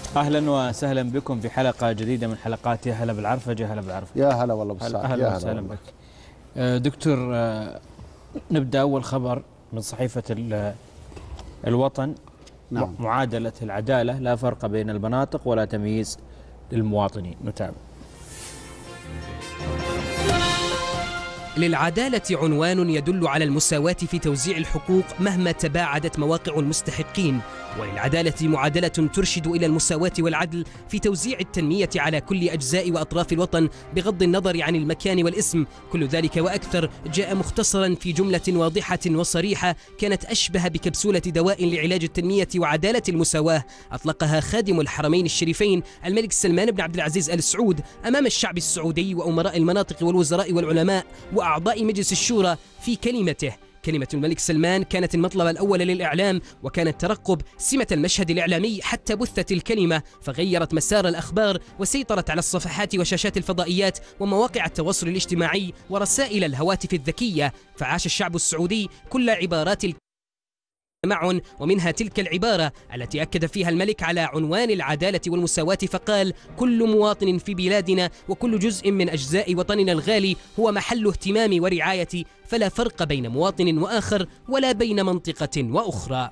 اهلا وسهلا بكم في حلقه جديده من حلقات يا هلا بالعرفجه. هلا بالعرفجه. يا هلا والله بالسعد. اهلا وسهلا بك دكتور. نبدا اول خبر من صحيفه الوطن. نعم. معادله العداله، لا فرق بين المناطق ولا تمييز للمواطنين. نتابع. للعدالة عنوان يدل على المساواة في توزيع الحقوق مهما تباعدت مواقع المستحقين، وللعدالة معادلة ترشد إلى المساواة والعدل في توزيع التنمية على كل أجزاء وأطراف الوطن بغض النظر عن المكان والاسم. كل ذلك وأكثر جاء مختصرا في جملة واضحة وصريحة كانت أشبه بكبسولة دواء لعلاج التنمية وعدالة المساواة، أطلقها خادم الحرمين الشريفين الملك سلمان بن عبد العزيز آل سعود أمام الشعب السعودي وأمراء المناطق والوزراء والعلماء وأعضاء مجلس الشورى في كلمته. كلمة الملك سلمان كانت المطلب الأول للإعلام، وكان الترقب سمة المشهد الإعلامي حتى بثت الكلمة فغيرت مسار الأخبار وسيطرت على الصفحات وشاشات الفضائيات ومواقع التواصل الاجتماعي ورسائل الهواتف الذكية. فعاش الشعب السعودي كل عبارات معا، ومنها تلك العبارة التي أكد فيها الملك على عنوان العدالة والمساواة فقال: كل مواطن في بلادنا وكل جزء من أجزاء وطننا الغالي هو محل اهتمام ورعاية، فلا فرق بين مواطن وآخر ولا بين منطقة وأخرى.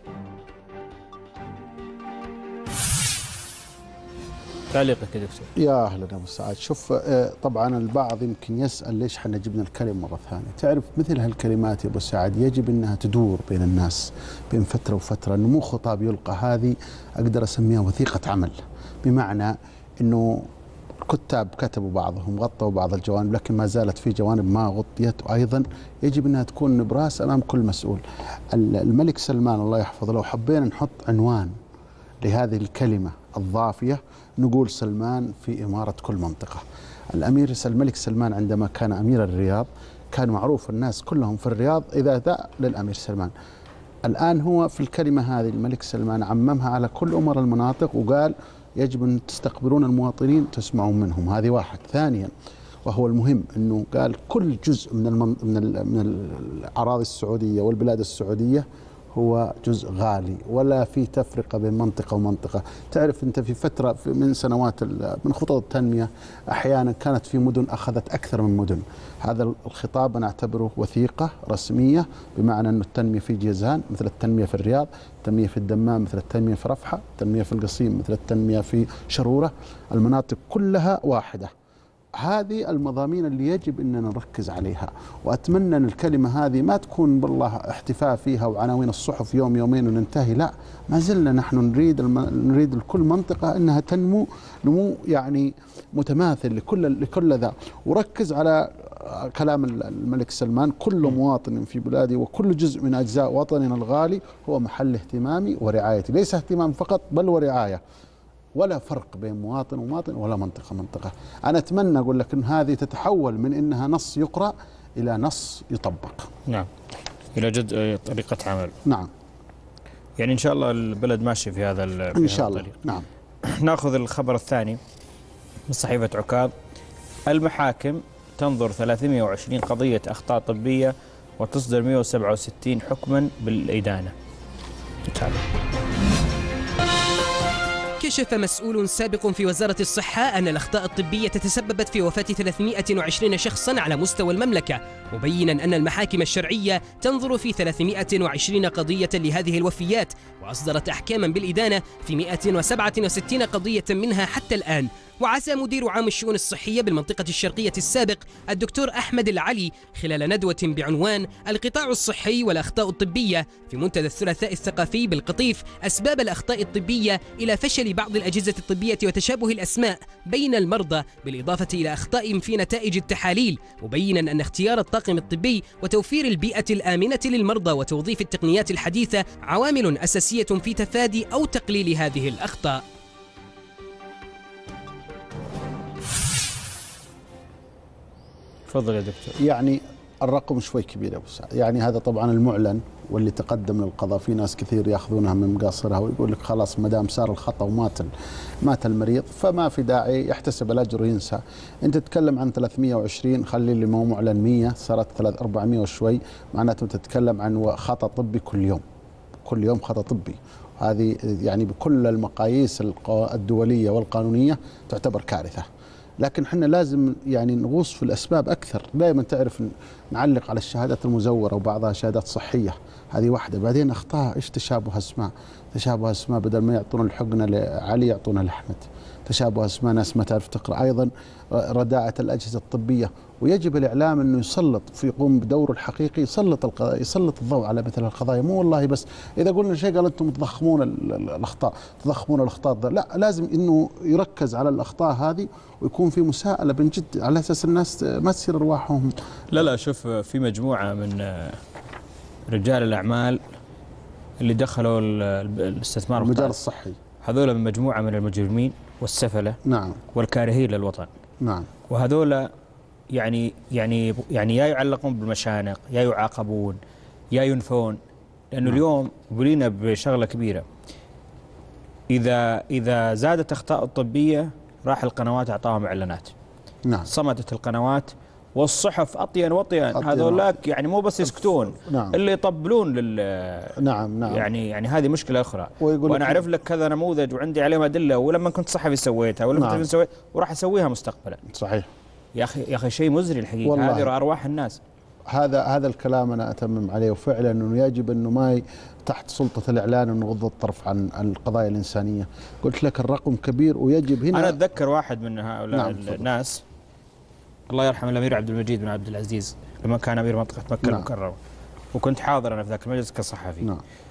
تعليقك يا دكتور. يا اهلا ابو سعد. شوف، طبعا البعض يمكن يسال ليش احنا جبنا الكلمه مره ثانيه. تعرف مثل هالكلمات يا ابو سعد يجب انها تدور بين الناس بين فتره وفتره، انه مو خطاب يلقى. هذه اقدر اسميها وثيقه عمل، بمعنى انه كتاب كتبوا بعضهم غطوا بعض الجوانب، لكن ما زالت في جوانب ما غطيت، وايضا يجب انها تكون نبراس امام كل مسؤول. الملك سلمان الله يحفظه، لو حبينا نحط عنوان لهذه الكلمه الضافيه نقول سلمان في إمارة كل منطقة. الملك سلمان عندما كان أمير الرياض كان معروف الناس كلهم في الرياض إذا ذا للأمير سلمان. الآن هو في الكلمة هذه الملك سلمان عممها على كل أمر المناطق وقال يجب أن تستقبلون المواطنين تسمعون منهم. هذه واحد. ثانيا وهو المهم أنه قال كل جزء من الأراضي السعودية والبلاد السعودية هو جزء غالي، ولا في تفرقة بين منطقة ومنطقة. تعرف أنت في فترة من سنوات من خطط التنمية أحيانا كانت في مدن أخذت أكثر من مدن. هذا الخطاب أنا أعتبره وثيقة رسمية، بمعنى أن التنمية في جيزان مثل التنمية في الرياض، التنمية في الدمام مثل التنمية في رفحة، التنمية في القصيم مثل التنمية في شرورة. المناطق كلها واحدة. هذه المضامين اللي يجب أننا نركز عليها، وأتمنى أن الكلمة هذه ما تكون بالله احتفاء فيها وعناوين الصحف يوم يومين وننتهي. لا، ما زلنا نحن نريد لكل منطقة أنها تنمو نمو يعني متماثل لكل ذا. وركز على كلام الملك سلمان: كل مواطن في بلادي وكل جزء من أجزاء وطننا الغالي هو محل اهتمامي ورعايتي. ليس اهتمام فقط بل ورعاية، ولا فرق بين مواطن ومواطن ولا منطقة. أنا أتمنى أقول لك أن هذه تتحول من أنها نص يقرأ إلى نص يطبق. نعم، إلى جد طريقة عمل. نعم، يعني إن شاء الله البلد ماشي في هذا إن شاء الله. نعم. نأخذ الخبر الثاني من صحيفة عكاظ. المحاكم تنظر 320 قضية أخطاء طبية وتصدر 167 حكما بالإدانة. كشف مسؤول سابق في وزارة الصحة أن الأخطاء الطبية تسببت في وفاة 320 شخصا على مستوى المملكة، مبينا أن المحاكم الشرعية تنظر في 320 قضية لهذه الوفيات، وأصدرت أحكاما بالإدانة في 167 قضية منها حتى الآن. وعزى مدير عام الشؤون الصحية بالمنطقة الشرقية السابق الدكتور أحمد العلي خلال ندوة بعنوان القطاع الصحي والأخطاء الطبية في منتدى الثلاثاء الثقافي بالقطيف أسباب الأخطاء الطبية إلى فشل بعض الأجهزة الطبية وتشابه الأسماء بين المرضى، بالإضافة إلى أخطاء في نتائج التحاليل، مبينا أن اختيار الطاقم الطبي وتوفير البيئة الآمنة للمرضى وتوظيف التقنيات الحديثة عوامل أساسية في تفادي أو تقليل هذه الأخطاء. تفضل يا دكتور. يعني الرقم شوي كبير يا ابو سعد. يعني هذا طبعا المعلن واللي تقدم للقضاء. في ناس كثير ياخذونها من مقاصرها ويقول لك خلاص ما دام صار الخطا ومات المريض فما في داعي يحتسب الاجر وينسى. انت تتكلم عن 320، خلي اللي مو معلن 100، صارت 400 وشوي، معناته تتكلم عن خطا طبي كل يوم خطا طبي. هذه يعني بكل المقاييس الدولية والقانونية تعتبر كارثة. لكن احنا لازم يعني نغوص في الأسباب أكثر. دائما تعرف نعلق على الشهادات المزورة وبعضها شهادات صحية، هذه واحدة. بعدين أخطاء إيش؟ تشابه أسماء. تشابه أسماء، بدل ما يعطون الحقنة لعلي يعطونها لأحمد. تشابه أسماء، ناس ما تعرف تقرأ. أيضا رداءة الأجهزة الطبية، ويجب الإعلام أنه يسلط، يقوم بدوره الحقيقي، يسلط الضوء على مثل القضايا. مو والله بس إذا قلنا شيء قال أنتم تضخمون الأخطاء، تضخمون الأخطاء. لا، لازم أنه يركز على الأخطاء هذه ويكون في مساءلة من جد على أساس الناس ما تصير أرواحهم. لا شوف، في مجموعة من رجال الأعمال اللي دخلوا الاستثمار المجال الصحي، هذول من مجموعة من المجرمين والسفلة. نعم. والكارهين للوطن. نعم. وهذول يعني يا يعلقون بالمشانق، يا يعاقبون، يا ينفون. لأنه اليوم بلينا بشغلة كبيرة، إذا زادت أخطاء الطبية راح القنوات أعطاهم إعلانات. نعم. صمتت القنوات والصحف أطين وطين. هذولاك يعني مو بس يسكتون، نعم. اللي يطبلون نعم. يعني هذه مشكلة أخرى. وأنا أعرف لك كذا نموذج وعندي عليهم أدلة، ولما كنت صحفي سويتها، ولما كنت سويت وراح أسويها مستقبلا. صحيح. يا أخي شيء مزري الحقيقة. هذه أرواح الناس. هذا الكلام أنا أتمم عليه، وفعلا أنه يجب أنه ما تحت سلطة الإعلان أنه نغض الطرف عن القضايا الإنسانية. قلت لك الرقم كبير ويجب هنا. أنا أتذكر واحد من هؤلاء الناس، الله يرحم الأمير عبد المجيد بن عبد العزيز، لما كان أمير منطقة مكة المكرمة، وكنت حاضر أنا في ذاك المجلس كصحفي.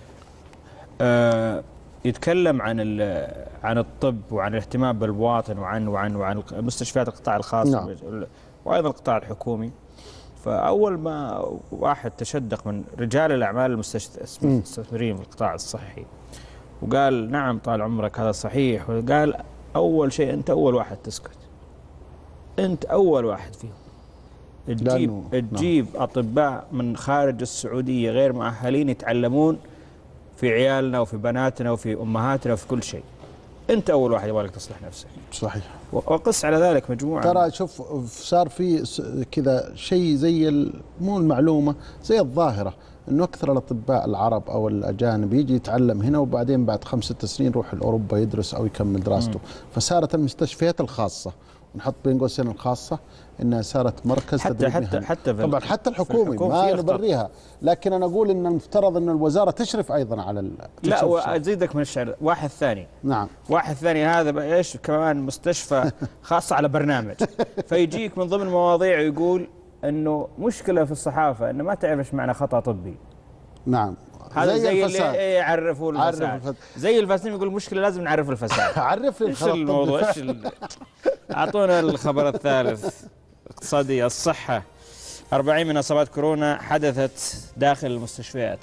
يتكلم عن الطب وعن الاهتمام بالمواطن وعن مستشفيات القطاع الخاص. وأيضا القطاع الحكومي. فأول ما واحد تشدق من رجال الأعمال المستثمرين في القطاع الصحي وقال نعم طال عمرك هذا صحيح، وقال أول شيء أنت أول واحد تسكت، أنت أول واحد فيهم. تجيب أطباء من خارج السعودية غير مؤهلين يتعلمون في عيالنا وفي بناتنا وفي أمهاتنا وفي كل شيء. أنت أول واحد يبغى لك تصلح نفسك. صحيح. وقص على ذلك مجموعة. ترى شوف، صار في كذا شيء زي مو المعلومة، زي الظاهرة، انه اكثر الاطباء العرب او الاجانب يجي يتعلم هنا، وبعدين بعد 5 سنين يروح لاوروبا يدرس او يكمل دراسته. فصارت المستشفيات الخاصة، نحط بين قوسين الخاصة، انها صارت مركز تدريب مهني. طبعا حتى الحكومي ما نبريها، لكن انا اقول ان المفترض ان الوزارة تشرف ايضا على لا، وازيدك من الشعر واحد ثاني. نعم. واحد ثاني هذا ايش كمان مستشفى خاصة على برنامج. فيجيك من ضمن مواضيع يقول انه مشكلة في الصحافة انه ما تعرف ايش معنى خطأ طبي. نعم. هذا زي اللي يعرفوا الفساد. زي الفاسدين يقول مشكلة لازم نعرف الفساد. عرف لي ايش الموضوع؟ اعطونا الخبر الثالث اقتصادي. الصحة، 40 من اصابات كورونا حدثت داخل المستشفيات.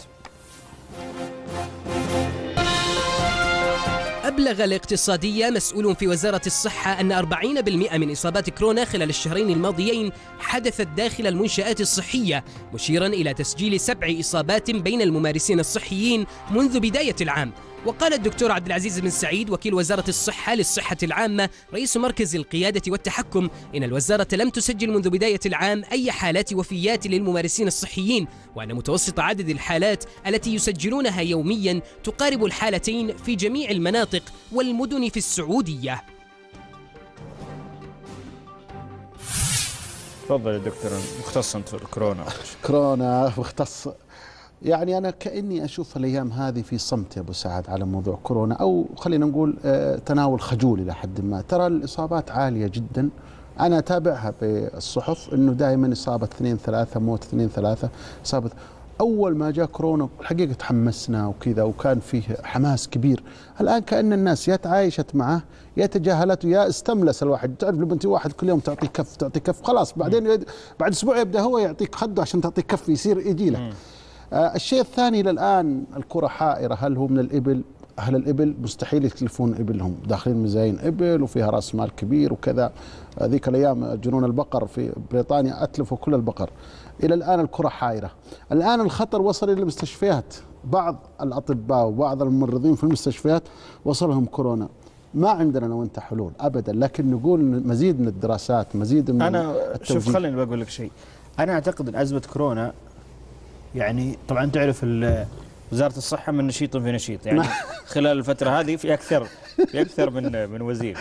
أبلغ الاقتصادية مسؤول في وزارة الصحة أن 40% من إصابات كورونا خلال الشهرين الماضيين حدثت داخل المنشآت الصحية، مشيرا إلى تسجيل 7 إصابات بين الممارسين الصحيين منذ بداية العام. وقال الدكتور عبد العزيز بن سعيد وكيل وزارة الصحة للصحة العامة رئيس مركز القيادة والتحكم إن الوزارة لم تسجل منذ بداية العام أي حالات وفيات للممارسين الصحيين، وأن متوسط عدد الحالات التي يسجلونها يوميا تقارب الحالتين في جميع المناطق والمدن في السعودية. تفضل يا دكتور، مختص في الكورونا. كورونا مختص. يعني أنا كأني أشوف الأيام هذه في صمت يا أبو سعد على موضوع كورونا، أو خلينا نقول تناول خجول إلى حد ما. ترى الإصابات عالية جدا، أنا أتابعها بالصحف أنه دائما إصابة 2-3، موت 2-3 إصابة. أول ما جاء كورونا الحقيقة تحمسنا وكذا، وكان فيه حماس كبير. الآن كأن الناس يا تعايشت معه يا تجاهلته يا استملس الواحد. تعرف لما أنت واحد كل يوم تعطيه كف خلاص، بعدين بعد أسبوع يبدأ هو يعطيك خده عشان تعطيه كف يصير يجي لك. الشيء الثاني للآن الكرة حائرة، هل هو من الإبل؟ أهل الإبل مستحيل يتلفون إبلهم، داخلين مزاين إبل وفيها رأس مال كبير وكذا. ذيك الأيام جنون البقر في بريطانيا أتلفوا كل البقر. إلى الآن الكرة حائرة. الآن الخطر وصل إلى المستشفيات، بعض الأطباء وبعض الممرضين في المستشفيات وصلهم كورونا. ما عندنا لو أنت حلول أبدا، لكن نقول مزيد من الدراسات، مزيد من أنا شوف، خليني بقول لك شيء. أنا أعتقد أن أزمة كورونا يعني طبعا تعرف وزارة الصحة من نشيط في نشيط، يعني خلال الفترة هذه في أكثر من وزير.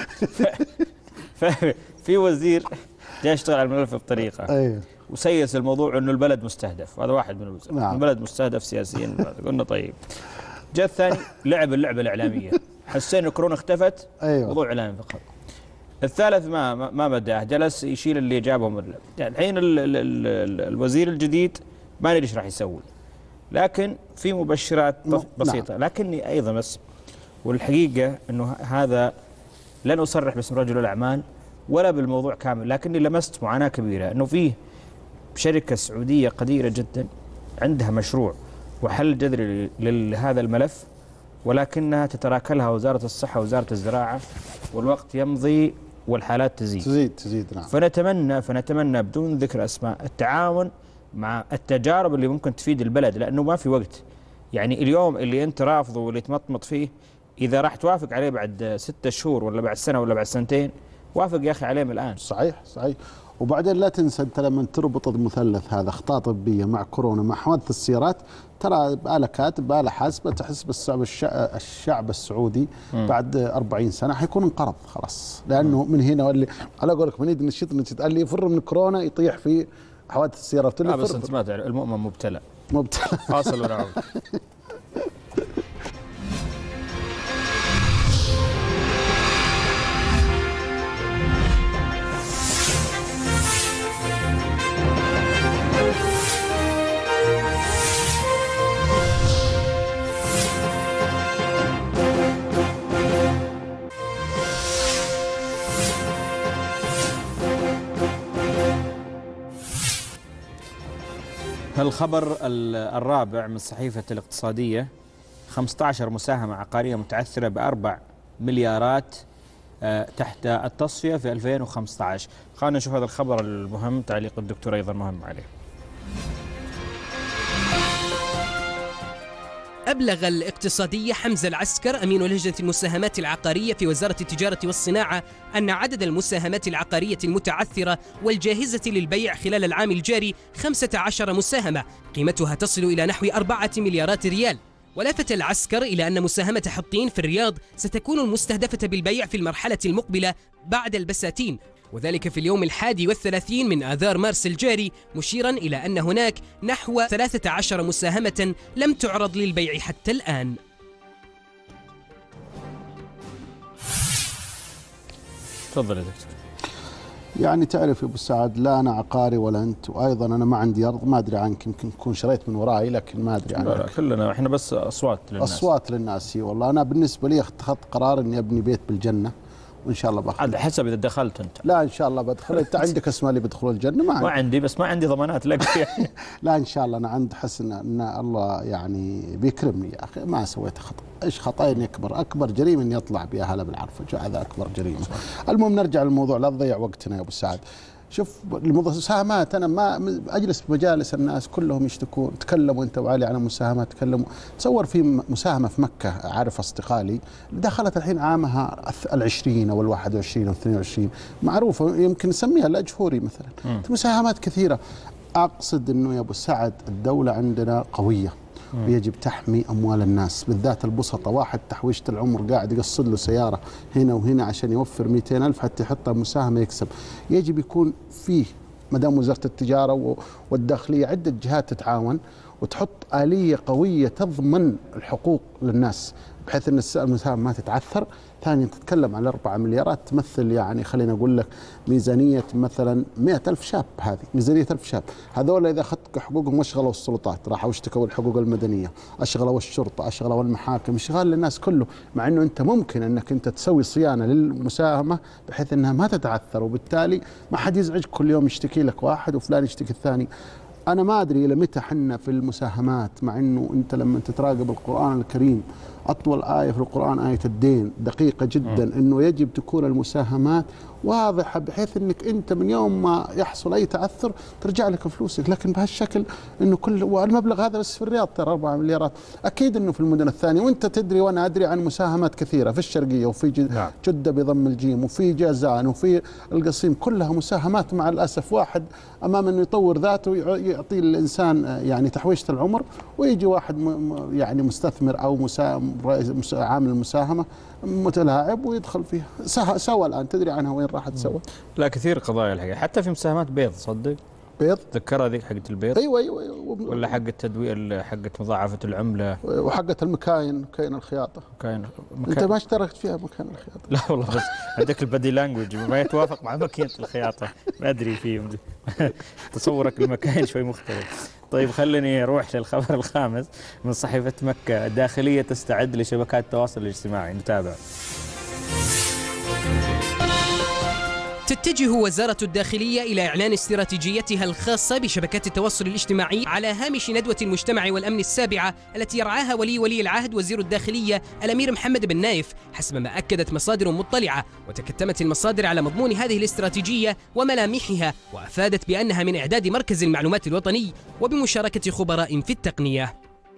ففي وزير جاء يشتغل على الملف بطريقة أيوه. وسيس الموضوع انه البلد مستهدف، هذا واحد من الوزراء. نعم. البلد مستهدف سياسيا. قلنا طيب. جاء الثاني لعب اللعبه الاعلاميه، حسينا كورونا اختفت. أيوه. موضوع اعلامي فقط. الثالث ما بداه، جلس يشيل اللي جابهم. يعني الحين الوزير الجديد ما ندري ايش راح يسوي، لكن في مبشرات بسيطه. نعم. لكني ايضا بس، والحقيقه انه هذا لن اصرح باسم رجل الاعمال ولا بالموضوع كامل، لكني لمست معاناة كبيرة أنه فيه شركة سعودية قديرة جدا عندها مشروع وحل جذري لهذا الملف، ولكنها تتراكلها وزارة الصحة ووزارة الزراعة، والوقت يمضي والحالات تزيد. نعم. فنتمنى بدون ذكر أسماء التعاون مع التجارب اللي ممكن تفيد البلد، لأنه ما في وقت. يعني اليوم اللي أنت رافضه واللي تمطمط فيه، إذا راح توافق عليه بعد 6 شهور ولا بعد سنة ولا بعد سنتين، وافق يا أخي عليه من الآن. صحيح. وبعدين لا تنسى أنت لما تربط المثلث هذا، أخطاء طبية مع كورونا مع حوادث السيارات، ترى بقى كاتب بقى حاسبة تحسب الشعب السعودي بعد 40 سنة حيكون انقرض خلاص، لأنه من هنا واللي على قولك من يد نشيط قال لي يفر من كورونا يطيح في حوادث السيارات. بس أنت ما تعرف المؤمن مبتلى. فاصل ونعود. الخبر الرابع من الصحيفة الاقتصادية: 15 مساهمة عقارية متعثرة ب4 مليارات تحت التصفية في 2015. خلينا نشوف هذا الخبر المهم، تعليق الدكتور أيضا مهم عليه. أبلغ الاقتصادي حمزة العسكر أمين لجنة المساهمات العقارية في وزارة التجارة والصناعة أن عدد المساهمات العقارية المتعثرة والجاهزة للبيع خلال العام الجاري 15 مساهمة قيمتها تصل إلى نحو 4 مليارات ريال. ولفت العسكر إلى أن مساهمة حطين في الرياض ستكون المستهدفة بالبيع في المرحلة المقبلة بعد البساتين، وذلك في اليوم 31 من آذار مارس الجاري، مشيرا إلى أن هناك نحو 13 مساهمة لم تعرض للبيع حتى الآن. تفضل يا دكتور. يعني تعرف يا ابو سعد، لا انا عقاري ولا انت، وايضا انا ما عندي ارض، ما ادري عنك، يمكن تكون شريت من وراي لكن ما ادري عنك. لا كلنا احنا بس اصوات للناس. والله انا بالنسبه لي اتخذت قرار اني ابني بيت بالجنه، وان شاء الله على حسب اذا دخلت انت. لا ان شاء الله بدخل. انت عندك اسماء اللي بيدخلوا الجنه؟ ما عندي بس ما عندي ضمانات لك. لا ان شاء الله انا عندي حسن ان الله يعني بيكرمني يا اخي. ما سويت خطا. ايش خطايا اكبر جريمه اني اطلع بها هلا بالعرفه، هذا اكبر جريمه. المهم نرجع للموضوع، لا تضيع وقتنا يا ابو سعد. شوف المساهمات، انا ما اجلس بمجالس الناس كلهم يشتكون، تكلموا انت وعلي عن المساهمات، تكلموا. تصور في مساهمه في مكه، عارف اصدقائي اللي دخلت الحين عامها ال20 او ال21 او 22، معروفه يمكن نسميها الاجهوري مثلا. مساهمات كثيره. اقصد انه يا ابو سعد الدوله عندنا قويه، ويجب تحمي أموال الناس، بالذات البسطة. واحد تحويشة العمر قاعد يقصد له سيارة هنا وهنا عشان يوفر 200,000 حتى يحطها مساهمة يكسب. يجب يكون فيه مدام وزارة التجارة والداخلية عدة جهات تتعاون وتحط آلية قوية تضمن الحقوق للناس، بحيث أن المساهمة ما تتعثر. ثانيا تتكلم عن 4 مليارات، تمثل يعني خلينا أقول لك ميزانية مثلا 100,000 شاب. هذه ميزانية 1000 شاب. هذول إذا أخذت حقوقهم واشغلوا السلطات، راحوا اشتكوا الحقوق المدنية، اشغلوا الشرطة، اشغلوا المحاكم، اشغال للناس كله. مع أنه أنت ممكن أنك أنت تسوي صيانة للمساهمة بحيث أنها ما تتعثر، وبالتالي ما حد يزعج كل يوم يشتكي لك واحد وفلان يشتكي الثاني. أنا ما أدري إلى متى حنا في المساهمات، مع أنه أنت لما تتراقب القرآن الكريم أطول آية في القرآن آية الدين، دقيقة جدا، أنه يجب تكون المساهمات واضحة بحيث أنك أنت من يوم ما يحصل أي تعثر ترجع لك فلوسك. لكن بهالشكل أنه والمبلغ هذا بس في الرياض ترى 4 مليارات. أكيد أنه في المدن الثانية، وأنت تدري وأنا أدري عن مساهمات كثيرة في الشرقية وفي جدة بضم الجيم وفي جازان وفي القصيم، كلها مساهمات مع الأسف واحد أمام أنه يطور ذاته يعطي الإنسان يعني تحويشة العمر، ويجي واحد يعني مستثمر أو عامل مساهمة متلاعب ويدخل فيها. سوى الآن تدري عنها وين راحت سوى؟ لا كثير قضايا الحقيقة، حتى في مساهمات بيض صدق. بيض تذكرها ذيك حقة البيض؟ ايوه ولا حقة التدوير، حقة مضاعفة العملة، وحقة المكاين، مكاين الخياطة. انت ما اشتركت فيها مكان الخياطة؟ لا والله، بس عندك البادي لانجوج ما يتوافق مع ماكينة الخياطة، ما ادري فيه تصورك المكاين شوي مختلف. طيب خليني اروح للخبر الخامس من صحيفة مكة. الداخلية تستعد لشبكات التواصل الاجتماعي، نتابع. تتجه وزارة الداخلية إلى إعلان استراتيجيتها الخاصة بشبكات التواصل الاجتماعي على هامش ندوة المجتمع والأمن السابعة التي يرعاها ولي العهد وزير الداخلية الأمير محمد بن نايف، حسب ما أكدت مصادر مطلعة. وتكتمت المصادر على مضمون هذه الاستراتيجية وملامحها، وأفادت بأنها من إعداد مركز المعلومات الوطني وبمشاركة خبراء في التقنية.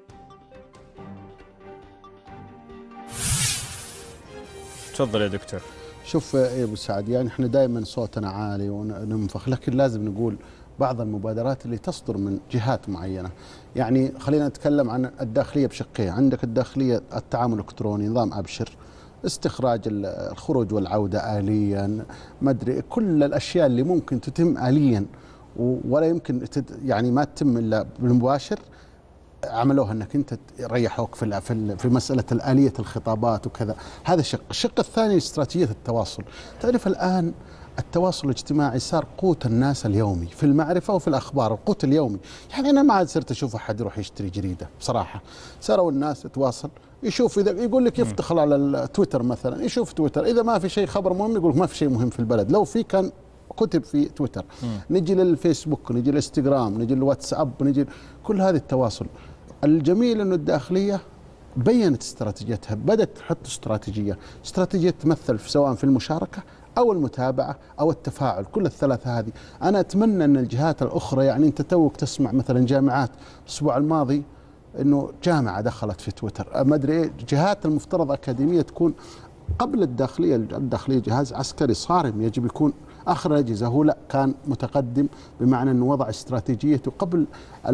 تفضل يا دكتور. شوف يا ابو سعد، يعني احنا دائما صوتنا عالي وننفخ، لكن لازم نقول بعض المبادرات اللي تصدر من جهات معينه. يعني خلينا نتكلم عن الداخليه بشقين. عندك الداخليه التعامل الالكتروني، نظام ابشر، استخراج الخروج والعوده اليا، ما ادري كل الاشياء اللي ممكن تتم اليا ولا يمكن يعني ما تتم الا بالمباشر، عملوها انك انت ريحوك في مساله الاليه الخطابات وكذا. هذا شق. الشق الثاني استراتيجيه التواصل. تعرف الان التواصل الاجتماعي صار قوت الناس اليومي في المعرفه وفي الاخبار، القوت اليومي. يعني انا ما عاد صرت اشوف احد يروح يشتري جريده بصراحه. صاروا الناس تتواصل، يشوف اذا يقول لك يفتخر على التويتر مثلا، يشوف تويتر، اذا ما في شيء خبر مهم يقول ما في شيء مهم في البلد، لو في كان كتب في تويتر. نجي للفيسبوك، نجي للانستغرام، نجي للواتساب، نجي كل هذا التواصل. الجميل انه الداخليه بينت استراتيجيتها، بدات تحط استراتيجيه تمثل سواء في المشاركه او المتابعه او التفاعل، كل الثلاثه هذه. انا اتمنى ان الجهات الاخرى، يعني انت توك تسمع مثلا جامعات الاسبوع الماضي انه جامعه دخلت في تويتر، ما ادري ايه، جهات المفترض اكاديميه تكون قبل الداخليه. الداخليه جهاز عسكري صارم، يجب يكون آخر الأجهزة. هو لا، كان متقدم بمعنى أنه وضع استراتيجيته قبل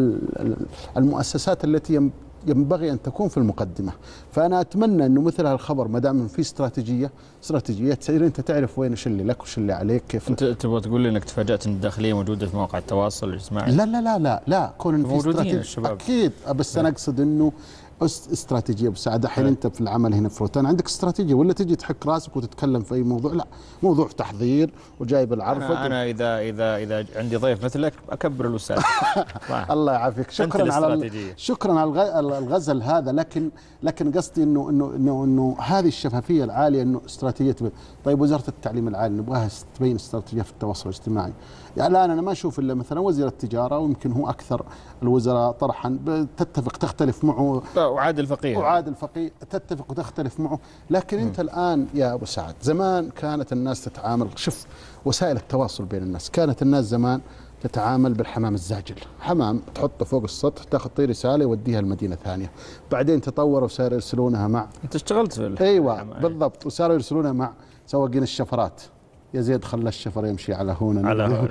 المؤسسات التي ينبغي أن تكون في المقدمة. فأنا أتمنى أنه مثل هالخبر ما دام في استراتيجية تسير، أنت تعرف وين وش اللي لك وش اللي عليك. كيف أنت تبغى تقول لي أنك تفاجأت أن الداخلية موجودة في مواقع التواصل الاجتماعي؟ لا لا لا لا لا، كون في استراتيجية أكيد، بس أنا أقصد أنه استراتيجيه بساعد. الحين انت في العمل هنا في روتانا عندك استراتيجيه، ولا تجي تحك راسك وتتكلم في اي موضوع؟ لا، موضوع تحضير وجايب العرفه. انا اذا عندي ضيف مثلك اكبر الاستاذ. الله يعافيك. شكرا على الغزل هذا، لكن قصدي انه هذه الشفافيه العاليه، انه استراتيجيه. طيب وزاره التعليم العالي نبغاها تبين استراتيجيه في التواصل الاجتماعي. يعني الان انا ما اشوف الا مثلا وزير التجاره، ويمكن هو اكثر الوزراء طرحا، تتفق تختلف معه، وعادل فقيه تتفق وتختلف معه. لكن انت الان يا ابو سعد، زمان كانت الناس تتعامل، شوف وسائل التواصل بين الناس، كانت الناس زمان تتعامل بالحمام الزاجل، حمام تحطه فوق السطح تاخذ رساله يوديها المدينه ثانيه. بعدين تطوروا وصاروا يرسلونها مع، انت اشتغلت في ايوه بالضبط، وصاروا يرسلونها مع سواقين الشفرات. يا زيد خلى الشفر يمشي على هون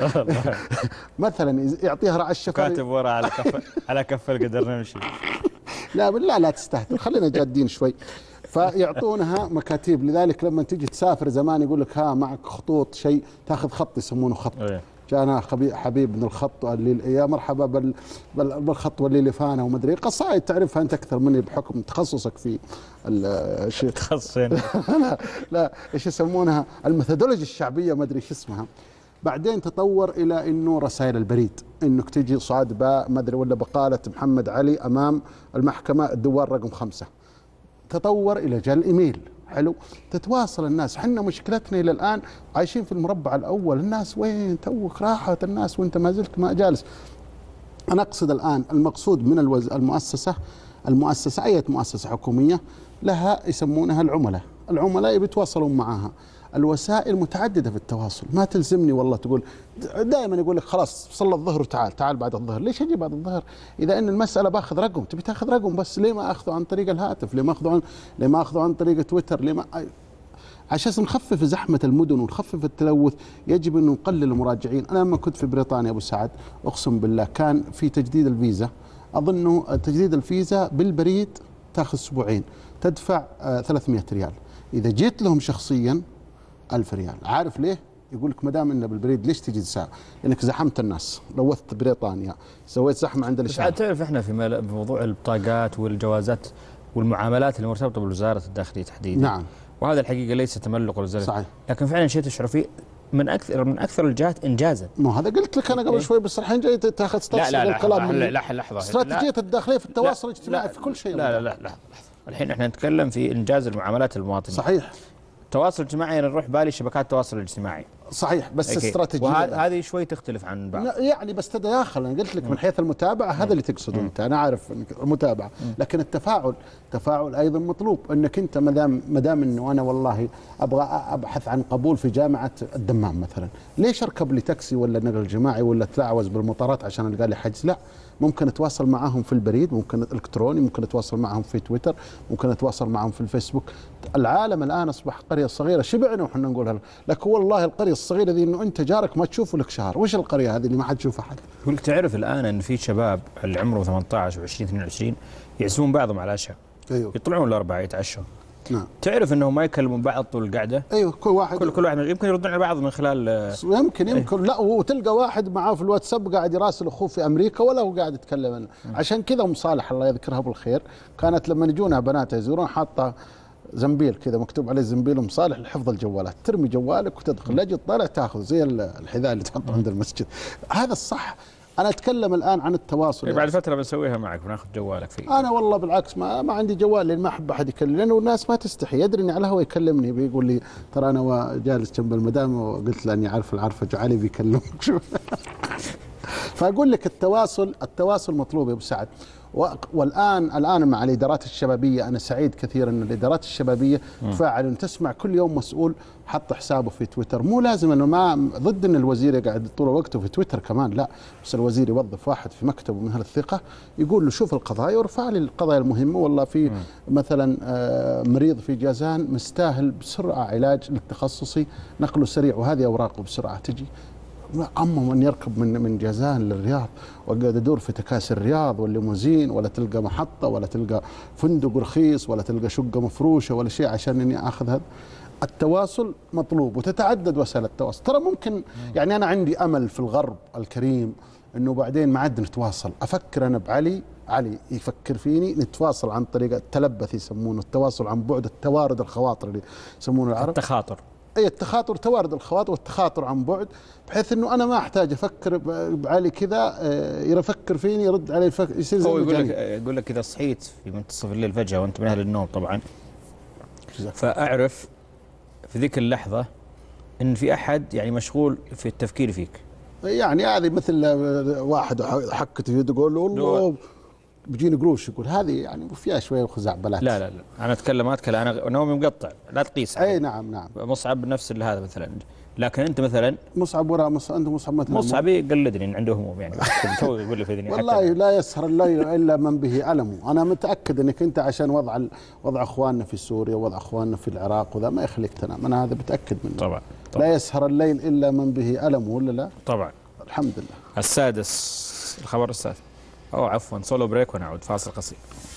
مثلا يعطيها راعي الشفر كاتب ورا على كف القدر نمشي. لا بالله لا تستهتر، خلينا جادين شوي. فيعطونها مكاتيب. لذلك لما تيجي تسافر زمان يقول لك ها معك خطوط شيء، تاخذ خط يسمونه خط. جانا حبيب من الخط وقال لي يا مرحبا بالخط واللي لفانا وما ادري قصائد تعرفها انت اكثر مني بحكم تخصصك في تخصصين. لا ايش يسمونها، الميثودولوجيا الشعبيه ما ادري ايش اسمها. بعدين تطور الى انه رسائل البريد، انك تجي صاد باء ما ادري ولا بقاله محمد علي امام المحكمه الدوار رقم 5. تطور الى جاء الايميل. حلو، تتواصل الناس. حنا مشكلتنا الى الان عايشين في المربع الاول، الناس وين توك راحت الناس وانت ما زلت ما جالس. انا اقصد الان المقصود من المؤسسه اي مؤسسه حكوميه لها يسمونها العملاء يبي يتواصلون معها. الوسائل متعددة في التواصل، ما تلزمني والله تقول دائما يقول لك خلاص صلى الظهر وتعال بعد الظهر. ليش أجي بعد الظهر إذا أن المسألة باخذ رقم؟ تبي تاخذ رقم بس ليه ما أخذه عن طريق الهاتف؟ ليه ما أخذه عن طريق تويتر؟ ليه ما عشان نخفف زحمة المدن ونخفف التلوث يجب أن نقلل المراجعين. أنا لما كنت في بريطانيا أبو سعد أقسم بالله كان في تجديد الفيزا، أظنه تجديد الفيزا بالبريد تاخذ أسبوعين، تدفع 300 ريال. إذا جيت لهم شخصيا 1000 ريال. عارف ليه؟ يقول لك ما دام انه بالبريد ليش تجي ساعه؟ لانك زحمت الناس، لوثت بريطانيا، سويت زحمه عند الاشعاع. تعرف احنا في موضوع البطاقات والجوازات والمعاملات المرتبطه بالوزاره الداخليه تحديدا. نعم. وهذا الحقيقه ليس تملق الوزاره. صحيح. لكن فعلا شيء تشعر فيه من اكثر الجهات انجازا. مو هذا قلت لك انا قبل شوي، بس الحين جاي تاخذ الكلام. لا لحظه. استراتيجيه الداخليه في التواصل الاجتماعي في كل شيء. لا الحين احنا نتكلم في انجاز المعاملات المواطنه. صحيح. التواصل الاجتماعي انا نروح بالي شبكات التواصل الاجتماعي. صحيح، بس استراتيجيه وهذه شوي تختلف عن بعض. يعني بس تداخل. انا قلت لك من حيث المتابعه هذا اللي تقصده انت، انا عارف المتابعه، لكن التفاعل ايضا مطلوب. انك انت ما دام انه انا والله ابغى ابحث عن قبول في جامعه الدمام مثلا، ليش اركب لي تاكسي ولا نقل جماعي ولا اتلعوز بالمطارات عشان القى لي حجز؟ لا، ممكن اتواصل معهم في البريد، ممكن الكتروني، ممكن اتواصل معهم في تويتر، ممكن اتواصل معهم في الفيسبوك. العالم الان اصبح قريه صغيره، شبعنا وحنا نقولها، لكن والله القريه الصغيره ذي انه انت جارك ما تشوفه لك شهر. وش القريه هذه اللي ما حد يشوفها حد؟ يقول لك تعرف الان ان في شباب اللي عمره 18 و20 22 يعزمون بعضهم على العشاء. ايوه. يطلعون الاربعه يتعشوا. نعم. تعرف انهم ما يكلمون بعض طول القعده؟ ايوه، كل واحد يمكن يردون على بعض من خلال يمكن لا، وتلقى واحد معاه في الواتساب قاعد يراسل اخوه في امريكا ولا هو قاعد يتكلم عنه. عشان كذا ام صالح الله يذكرها بالخير كانت لما يجونها بناتها يزورون حاطه زنبيل كذا مكتوب عليه زنبيل ام صالح لحفظ الجوالات، ترمي جوالك وتدخل، لا تطالع تاخذ زي الحذاء اللي تحطه عند المسجد. هذا الصح. أنا أتكلم الآن عن التواصل. بعد فترة بنسويها معك بناخذ جوالك فيه. أنا والله بالعكس ما عندي جوال لأن ما أحب أحد يكلم، لأنه الناس ما تستحي. يدري إني على الهواء يكلمني بيقول لي ترى أنا جالس جنب المدام وقلت له إني عارف العرفة علي بيكلمك شوف. فأقول لك التواصل مطلوب يا أبو سعد. والآن مع الإدارات الشبابية أنا سعيد كثيرا أن الإدارات الشبابية تفاعل، تسمع كل يوم مسؤول حط حسابه في تويتر. مو لازم أنه ما ضد أن الوزير يقعد طول وقته في تويتر كمان، لا، بس الوزير يوظف واحد في مكتبه من أهل الثقة يقول له شوف القضايا وارفع لي القضايا المهمة. والله في مثلا مريض في جازان مستاهل بسرعة علاج للتخصصي نقله سريع وهذه أوراقه بسرعة تجي. أما من يركب من جازان للرياض وقاعد يدور في تكاسي الرياض والليموزين، ولا تلقى محطة ولا تلقى فندق رخيص ولا تلقى شقة مفروشة ولا شيء عشان إني آخذ هذا. التواصل مطلوب وتتعدد وسائل التواصل. ترى ممكن يعني أنا عندي أمل في الغرب الكريم إنه بعدين ما عاد نتواصل. أفكر أنا بعلي، علي يفكر فيني، نتواصل عن طريق التلبث يسمونه، التواصل عن بعد، التوارد الخواطر اللي يسمونه العرب. التخاطر. اي التخاطر، توارد الخواطر والتخاطر عن بعد، بحيث انه انا ما احتاج افكر بعلي كذا يفكر فيني يرد علي يصير زي هو يقول لك اذا صحيت في منتصف الليل فجأة وانت من اهل النوم طبعا، فاعرف في ذيك اللحظة ان في احد يعني مشغول في التفكير فيك. يعني هذه مثل واحد حكت في يده يقول له والله بيجيني قروش، يقول هذه يعني فيها شويه خزعبلات. لا انا اتكلم انا نومي مقطع لا تقيس. اي نعم. مصعب نفس هذا مثلا، لكن انت مثلا مصعب وراء انت مصعب يقلدني عنده هموم يعني تو يقول لي في ذني. والله لا يسهر الليل الا من به الم. انا متاكد انك انت عشان وضع اخواننا في سوريا ووضع اخواننا في العراق وذا ما يخليك تنام، انا هذا متاكد منه. طبعا. لا يسهر الليل الا من به الم ولا لا؟ طبعا. الحمد لله. الخبر السادس عفوا سولو بريك ونعود فاصل قصير.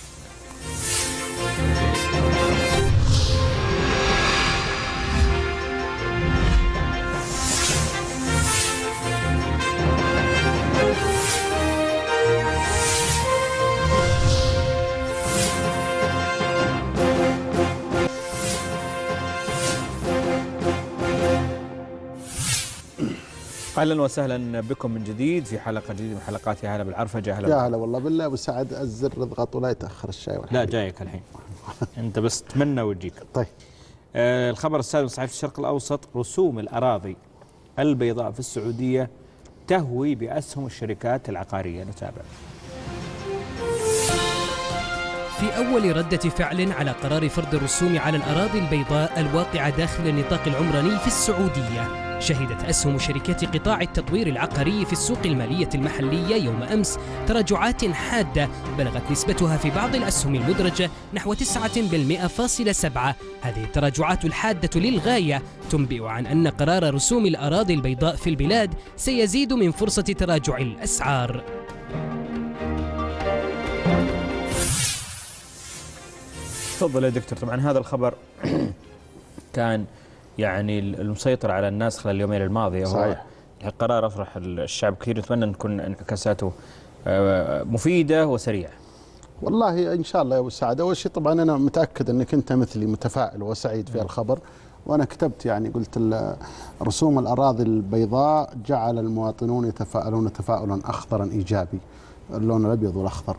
اهلا وسهلا بكم من جديد في حلقه جديده من حلقات يا هلا بالعرفجه. يا هلا والله بالله ابو سعد، الزر اضغط ولا يتاخر الشاي والحليب. لا جايك الحين انت بس تمنى وتجيك. طيب. الخبر السادس من صحيفه الشرق الاوسط: رسوم الاراضي البيضاء في السعوديه تهوي باسهم الشركات العقاريه. نتابع. في أول ردة فعل على قرار فرض الرسوم على الأراضي البيضاء الواقعة داخل النطاق العمراني في السعودية، شهدت أسهم شركات قطاع التطوير العقاري في السوق المالية المحلية يوم أمس تراجعات حادة بلغت نسبتها في بعض الأسهم المدرجة نحو 9.7%. هذه التراجعات الحادة للغاية تنبئ عن أن قرار رسوم الأراضي البيضاء في البلاد سيزيد من فرصة تراجع الأسعار. تفضل يا دكتور. طبعا هذا الخبر كان يعني المسيطر على الناس خلال اليومين الماضية. صحيح. هو قرار أفرح الشعب كثير، نتمنى أن تكون انعكاساته مفيدة وسريعة. والله إن شاء الله يا أبو سعد. أول شيء طبعا أنا متأكد أنك أنت مثلي متفائل وسعيد في الخبر، وأنا كتبت يعني قلت رسوم الأراضي البيضاء جعل المواطنون يتفائلون تفاؤلا أخضرا إيجابي، اللون الأبيض والأخضر.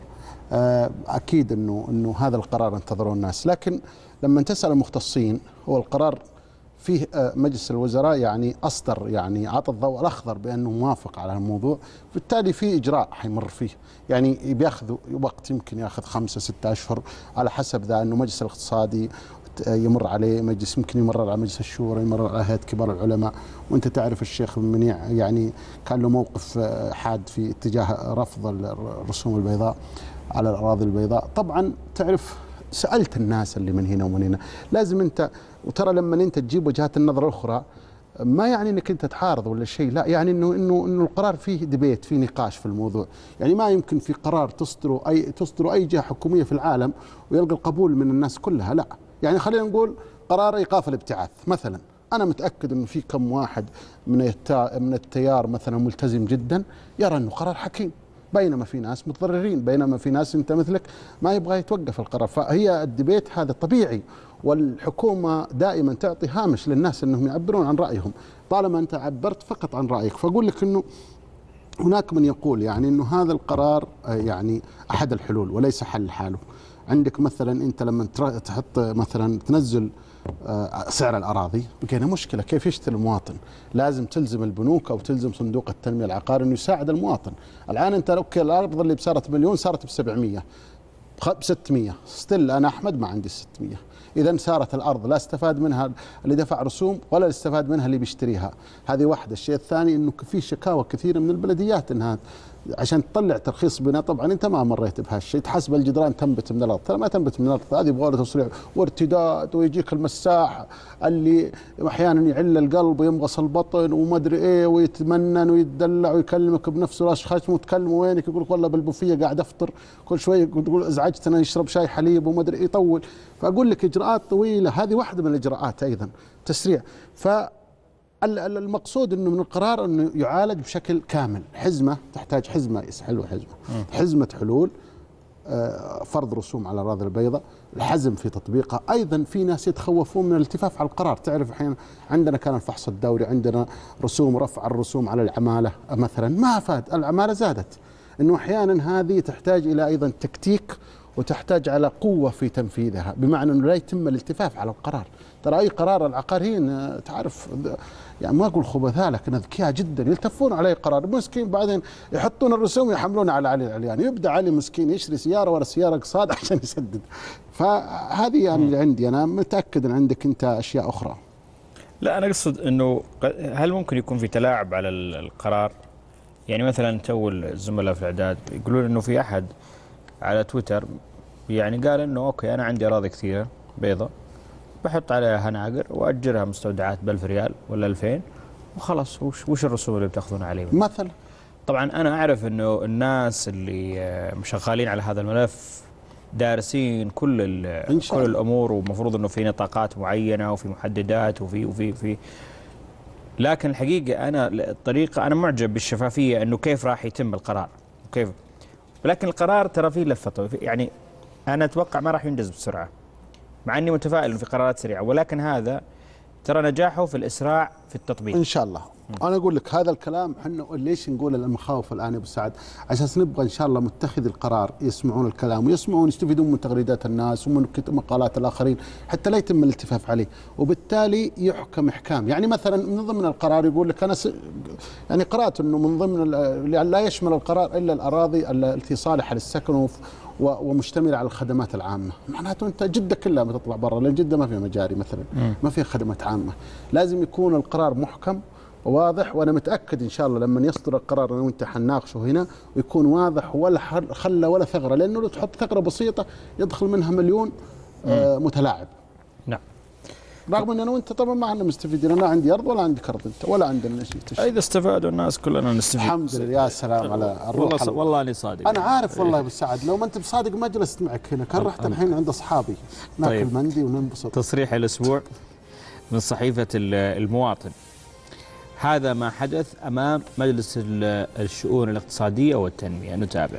أكيد أنه هذا القرار انتظره الناس، لكن لما تسأل المختصين هو القرار فيه مجلس الوزراء يعني أصدر يعني عطى الضوء الأخضر بأنه موافق على الموضوع، بالتالي في إجراء حيمر فيه، يعني بياخذ وقت، يمكن ياخذ 5-6 أشهر على حسب ذا، أنه مجلس الاقتصادي يمر عليه مجلس، يمكن يمرر على مجلس الشورى، يمرر على هيئة كبار العلماء. وأنت تعرف الشيخ بن منيع يعني كان له موقف حاد في اتجاه رفض الرسوم البيضاء على الأراضي البيضاء. طبعا تعرف سألت الناس اللي من هنا ومن هنا، لازم أنت، وترى لما أنت تجيب وجهات النظر الأخرى ما يعني أنك أنت تحارض ولا شيء، لا، يعني إنه القرار فيه ديبيت، فيه نقاش في الموضوع. يعني ما يمكن في قرار تصدره أي جهة حكومية في العالم ويلقى القبول من الناس كلها، لا. يعني خلينا نقول قرار إيقاف الابتعاث مثلا، أنا متأكد أنه في كم واحد من التيار مثلا ملتزم جدا يرى أنه قرار حكيم، بينما في ناس متضررين، بينما في ناس انت مثلك ما يبغى يتوقف القرار. فهي الديبيت هذا طبيعي، والحكومه دائما تعطي هامش للناس انهم يعبرون عن رايهم، طالما انت عبرت فقط عن رايك. فاقول لك انه هناك من يقول يعني انه هذا القرار يعني احد الحلول وليس حل حاله. عندك مثلا انت لما تحط مثلا تنزل سعر الأراضي بقينا مشكلة، كيف يشتري المواطن؟ لازم تلزم البنوك أو تلزم صندوق التنمية العقاري أنه يساعد المواطن. الآن أنت لو الأرض اللي بصارت مليون صارت ب700 ب600، ستيل أنا أحمد ما عندي 600. إذا صارت الأرض لا استفاد منها اللي دفع رسوم ولا استفاد منها اللي بيشتريها. هذه واحدة. الشيء الثاني أنه في شكاوى كثيرة من البلديات أنها عشان تطلع ترخيص بناء، طبعا انت ما مريت بهالشيء، تحسب الجدران تنبت من الارض، ترى ما تنبت من الارض، هذه يبغى له تصريح وارتداد، ويجيك المساح اللي احيانا يعل القلب ويمغص البطن وما ادري ايه، ويتمنن ويتدلع ويكلمك بنفسه راس خشمه، تكلمه وينك، يقول لك والله بالبوفيه قاعد افطر، كل شوي تقول ازعجتنا يشرب شاي حليب وما ادري يطول. فاقول لك اجراءات طويله، هذه واحده من الاجراءات ايضا تسريع. المقصود انه من القرار انه يعالج بشكل كامل، حزمه تحتاج حزمه، حلوه حزمه حلول، فرض رسوم على الاراضي البيضاء، الحزم في تطبيقها. ايضا في ناس يتخوفون من الالتفاف على القرار، تعرف احيانا عندنا كان الفحص الدوري، عندنا رسوم، رفع الرسوم على العماله مثلا ما افاد، العماله زادت، انه احيانا هذه تحتاج الى ايضا تكتيك وتحتاج على قوه في تنفيذها، بمعنى انه لا يتم الالتفاف على القرار. ترى اي قرار العقاريين تعرف يعني ما اقول خبثاء لكن اذكياء جدا، يلتفون على قرار مسكين، بعدين يحطون الرسوم ويحملون على علي العليان، يبدا علي مسكين يشتري سياره ورا سياره اقساط عشان يسدد. فهذه يعني اللي عندي. انا متاكد ان عندك انت اشياء اخرى. لا انا اقصد انه هل ممكن يكون في تلاعب على القرار؟ يعني مثلا تو الزملاء في الاعداد يقولون انه في احد على تويتر يعني قال انه اوكي انا عندي اراضي كثيره بيضاء بحط عليها هناجر واجرها مستودعات ب1000 ريال ولا 2000 وخلاص، وش الرسوم اللي بتاخذون عليه مثلا؟ طبعا انا اعرف انه الناس اللي شغالين على هذا الملف دارسين كل الامور، ومفروض انه في نطاقات معينه وفي محددات وفي لكن الحقيقه انا الطريقه انا معجب بالشفافيه انه كيف راح يتم القرار وكيف، ولكن القرار ترى فيه لفه، يعني انا اتوقع ما راح ينجز بسرعه، مع اني متفائل انه في قرارات سريعه، ولكن هذا ترى نجاحه في الاسراع في التطبيق ان شاء الله. انا اقول لك هذا الكلام احنا ليش نقول المخاوف الان يا ابو سعد؟ عشان نبغى ان شاء الله متخذ القرار يسمعون الكلام ويسمعون يستفيدون من تغريدات الناس ومن مقالات الاخرين حتى لا يتم الالتفاف عليه، وبالتالي يحكم احكام. يعني مثلا من ضمن القرار يقول لك انا يعني قرات انه من ضمن لا يشمل القرار الا الاراضي التي صالحه للسكن ومشتمله على الخدمات العامه، معناته انت جده كلها بتطلع برا، لان جده ما فيها مجاري مثلا، ما فيها خدمات عامه. لازم يكون القرار محكم وواضح، وانا متاكد ان شاء الله لما يصدر القرار انا وانت حنناقشه هنا ويكون واضح ولا خلى ولا ثغره، لانه لو تحط ثغره بسيطه يدخل منها مليون متلاعب. نعم. رغم ان انا وانت طبعا ما احنا مستفيدين، انا عندي ارض ولا عندك ارض انت ولا عندنا شيء. اذا استفادوا الناس كلنا نستفيد. الحمد لله. يا سلام على الروح. والله اني صادق. انا عارف والله ابو سعد، لو ما انت بصادق ما جلست معك هنا، كان رحت الحين عند اصحابي ناكل مندي وننبسط. تصريح الاسبوع من صحيفه المواطن. هذا ما حدث امام مجلس الشؤون الاقتصاديه والتنميه، نتابع.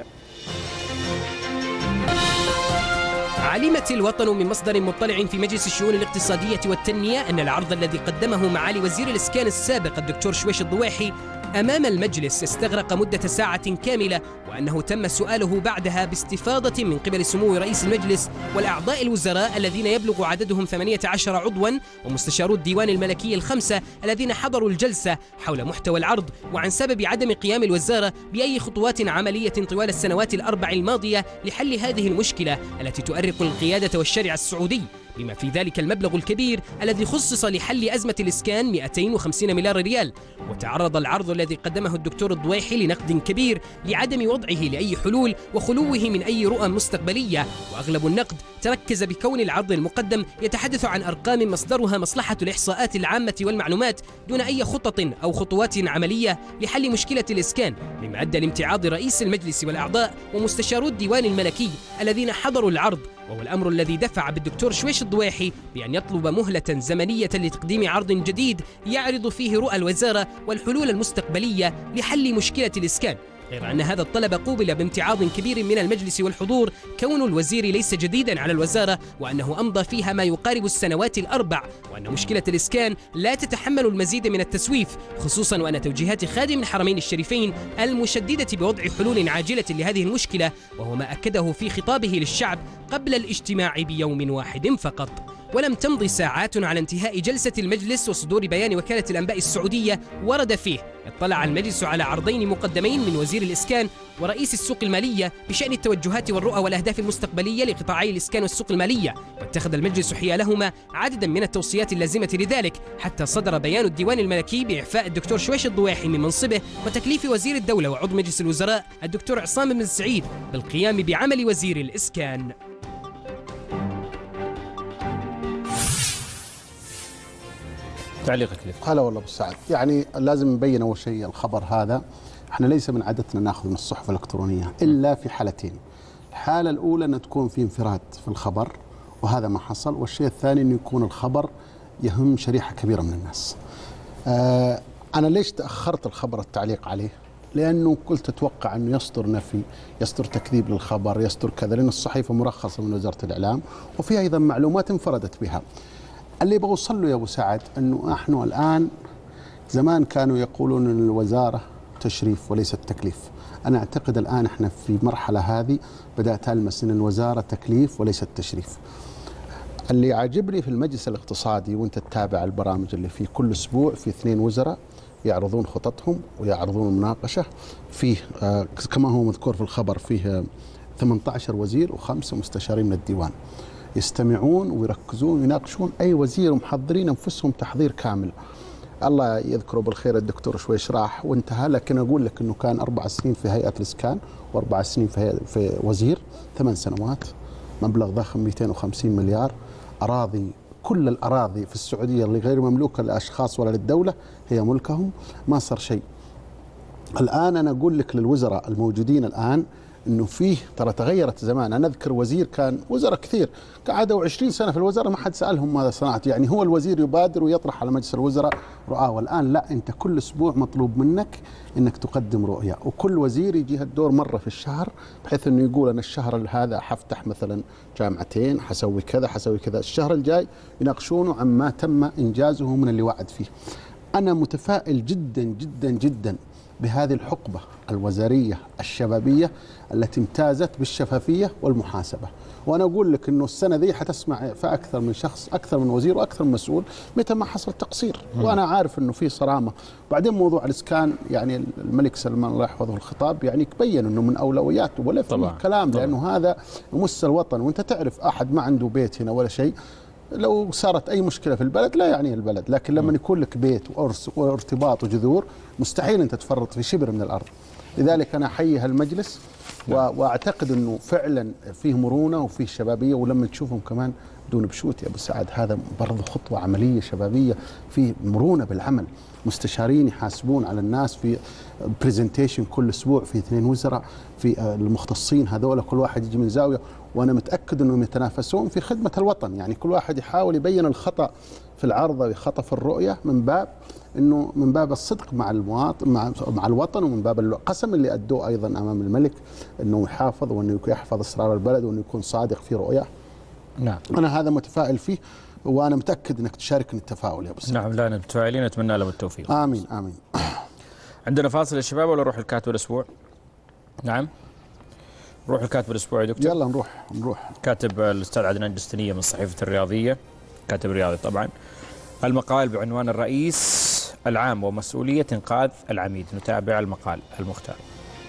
علمت الوطن من مصدر مطلع في مجلس الشؤون الاقتصادية والتنمية أن العرض الذي قدمه معالي وزير الإسكان السابق الدكتور شويش الضويحي أمام المجلس استغرق مدة ساعة كاملة، وأنه تم سؤاله بعدها باستفاضة من قبل سمو رئيس المجلس والأعضاء الوزراء الذين يبلغ عددهم 18 عضوا ومستشارو الديوان الملكي الخمسة الذين حضروا الجلسة حول محتوى العرض وعن سبب عدم قيام الوزارة بأي خطوات عملية طوال السنوات الأربع الماضية لحل هذه المشكلة التي تؤرق القيادة والشارع السعودي، بما في ذلك المبلغ الكبير الذي خصص لحل أزمة الإسكان 250 مليار ريال. وتعرض العرض الذي قدمه الدكتور الضويحي لنقد كبير لعدم وضعه لأي حلول وخلوه من أي رؤى مستقبلية، وأغلب النقد تركز بكون العرض المقدم يتحدث عن أرقام مصدرها مصلحة الإحصاءات العامة والمعلومات دون أي خطط أو خطوات عملية لحل مشكلة الإسكان، مما أدى لامتعاض رئيس المجلس والأعضاء ومستشارو الديوان الملكي الذين حضروا العرض، وهو الأمر الذي دفع بالدكتور شويش الضويحي بأن يطلب مهلة زمنية لتقديم عرض جديد يعرض فيه رؤى الوزارة والحلول المستقبلية لحل مشكلة الإسكان، غير أن هذا الطلب قوبل بامتعاض كبير من المجلس والحضور، كون الوزير ليس جديدا على الوزارة وأنه أمضى فيها ما يقارب السنوات الأربع، وأن مشكلة الإسكان لا تتحمل المزيد من التسويف، خصوصا وأن توجيهات خادم الحرمين الشريفين المشددة بوضع حلول عاجلة لهذه المشكلة وهو ما أكده في خطابه للشعب قبل الاجتماع بيوم واحد فقط. ولم تمض ساعات على انتهاء جلسة المجلس وصدور بيان وكالة الأنباء السعودية ورد فيه اطلع المجلس على عرضين مقدمين من وزير الإسكان ورئيس السوق المالية بشأن التوجهات والرؤى والأهداف المستقبلية لقطاعي الإسكان والسوق المالية، واتخذ المجلس حيالهما عددا من التوصيات اللازمة لذلك، حتى صدر بيان الديوان الملكي بإعفاء الدكتور شويش الضويحي من منصبه وتكليف وزير الدولة وعضو مجلس الوزراء الدكتور عصام بن سعيد بالقيام بعمل وزير الإسكان. تعليقك ليه؟ هلا والله ابو سعد، يعني لازم نبين اول شيء الخبر هذا احنا ليس من عادتنا ناخذ من الصحف الالكترونيه الا في حالتين. الحاله الاولى ان تكون في انفراد في الخبر وهذا ما حصل، والشيء الثاني انه يكون الخبر يهم شريحه كبيره من الناس. انا ليش تاخرت الخبر التعليق عليه؟ لانه كنت اتوقع انه يصدر نفي، يصدر تكذيب للخبر، يصدر كذا، لان الصحيفه مرخصه من وزاره الاعلام وفيها ايضا معلومات انفردت بها. اللي بوصل له يا ابو سعد انه نحن الان، زمان كانوا يقولون ان الوزاره تشريف وليست تكليف، انا اعتقد الان احنا في مرحله هذه بدات المس ان الوزاره تكليف وليست تشريف. اللي عاجبني في المجلس الاقتصادي وانت تتابع البرامج اللي فيه كل اسبوع في 2 وزراء يعرضون خططهم ويعرضون المناقشه، فيه كما هو مذكور في الخبر فيه 18 وزير و5 مستشارين من الديوان يستمعون ويركزون ويناقشون اي وزير، ومحضرين انفسهم تحضير كامل. الله يذكره بالخير الدكتور شويش راح وانتهى، لكن اقول لك انه كان 4 سنين في هيئه الاسكان و4 سنين في وزير، 8 سنوات، مبلغ ضخم 250 مليار، اراضي، كل الاراضي في السعوديه اللي غير مملوكه للاشخاص ولا للدوله هي ملكهم، ما صار شيء. الان انا اقول لك للوزراء الموجودين الان انه فيه ترى تغيرت زمان. انا اذكر وزير كان وزراء كثير قعدوا 20 سنه في الوزاره ما حد سالهم ماذا صنعت، يعني هو الوزير يبادر ويطرح على مجلس الوزراء رؤاه، والان لا، انت كل اسبوع مطلوب منك انك تقدم رؤيه، وكل وزير يجيه الدور مره في الشهر بحيث انه يقول انا الشهر هذا حفتح مثلا جامعتين، حسوي كذا حسوي كذا، الشهر الجاي يناقشونه عما تم انجازه من اللي وعد فيه. انا متفائل جدا جدا جدا بهذه الحقبة الوزارية الشبابية التي امتازت بالشفافية والمحاسبة. وأنا أقول لك أنه السنة ذي حتسمع في أكثر من شخص، أكثر من وزير وأكثر من مسؤول متى ما حصل تقصير، وأنا عارف أنه في صرامة. بعدين موضوع الإسكان، يعني الملك سلمان الله يحفظه الخطاب يعني بين أنه من أولوياته ولا في كلام، لأنه هذا يمس الوطن. وأنت تعرف أحد ما عنده بيت هنا ولا شيء، لو صارت أي مشكلة في البلد لا يعني البلد، لكن لما يكون لك بيت وأرث وارتباط وجذور مستحيل أنت تفرط في شبر من الأرض. لذلك أنا أحيي هالمجلس وأعتقد أنه فعلا فيه مرونة وفيه شبابية، ولما تشوفهم كمان بدون بشوت يا أبو سعد هذا برضه خطوة عملية شبابية، فيه مرونة بالعمل، مستشارين يحاسبون على الناس في برزنتيشن كل أسبوع، في 2 وزراء، في المختصين هذول كل واحد يجي من زاوية، وأنا متأكد أنهم يتنافسون في خدمة الوطن. يعني كل واحد يحاول يبين الخطأ في العرضة وخطأ في الرؤية من باب الصدق مع المواطن مع الوطن، ومن باب القسم اللي أدوه أيضا أمام الملك أنه يحافظ وأنه يحفظ أسرار البلد وأنه يكون صادق في رؤياه. نعم. أنا هذا متفائل فيه، وأنا متأكد أنك تشاركني التفاؤل يا أبو سعد. نعم، لا متفائلين، أتمنى لهم التوفيق. آمين آمين. عندنا فاصل يا شباب ولا نروح الكاتب الأسبوع؟ نعم نروح الكاتب الأسبوع يا دكتور. يلا نروح. كاتب الأستاذ عدنان جستنية من صحيفة الرياضية، كاتب رياضي طبعا. المقال بعنوان الرئيس العام ومسؤولية إنقاذ العميد. نتابع المقال المختار.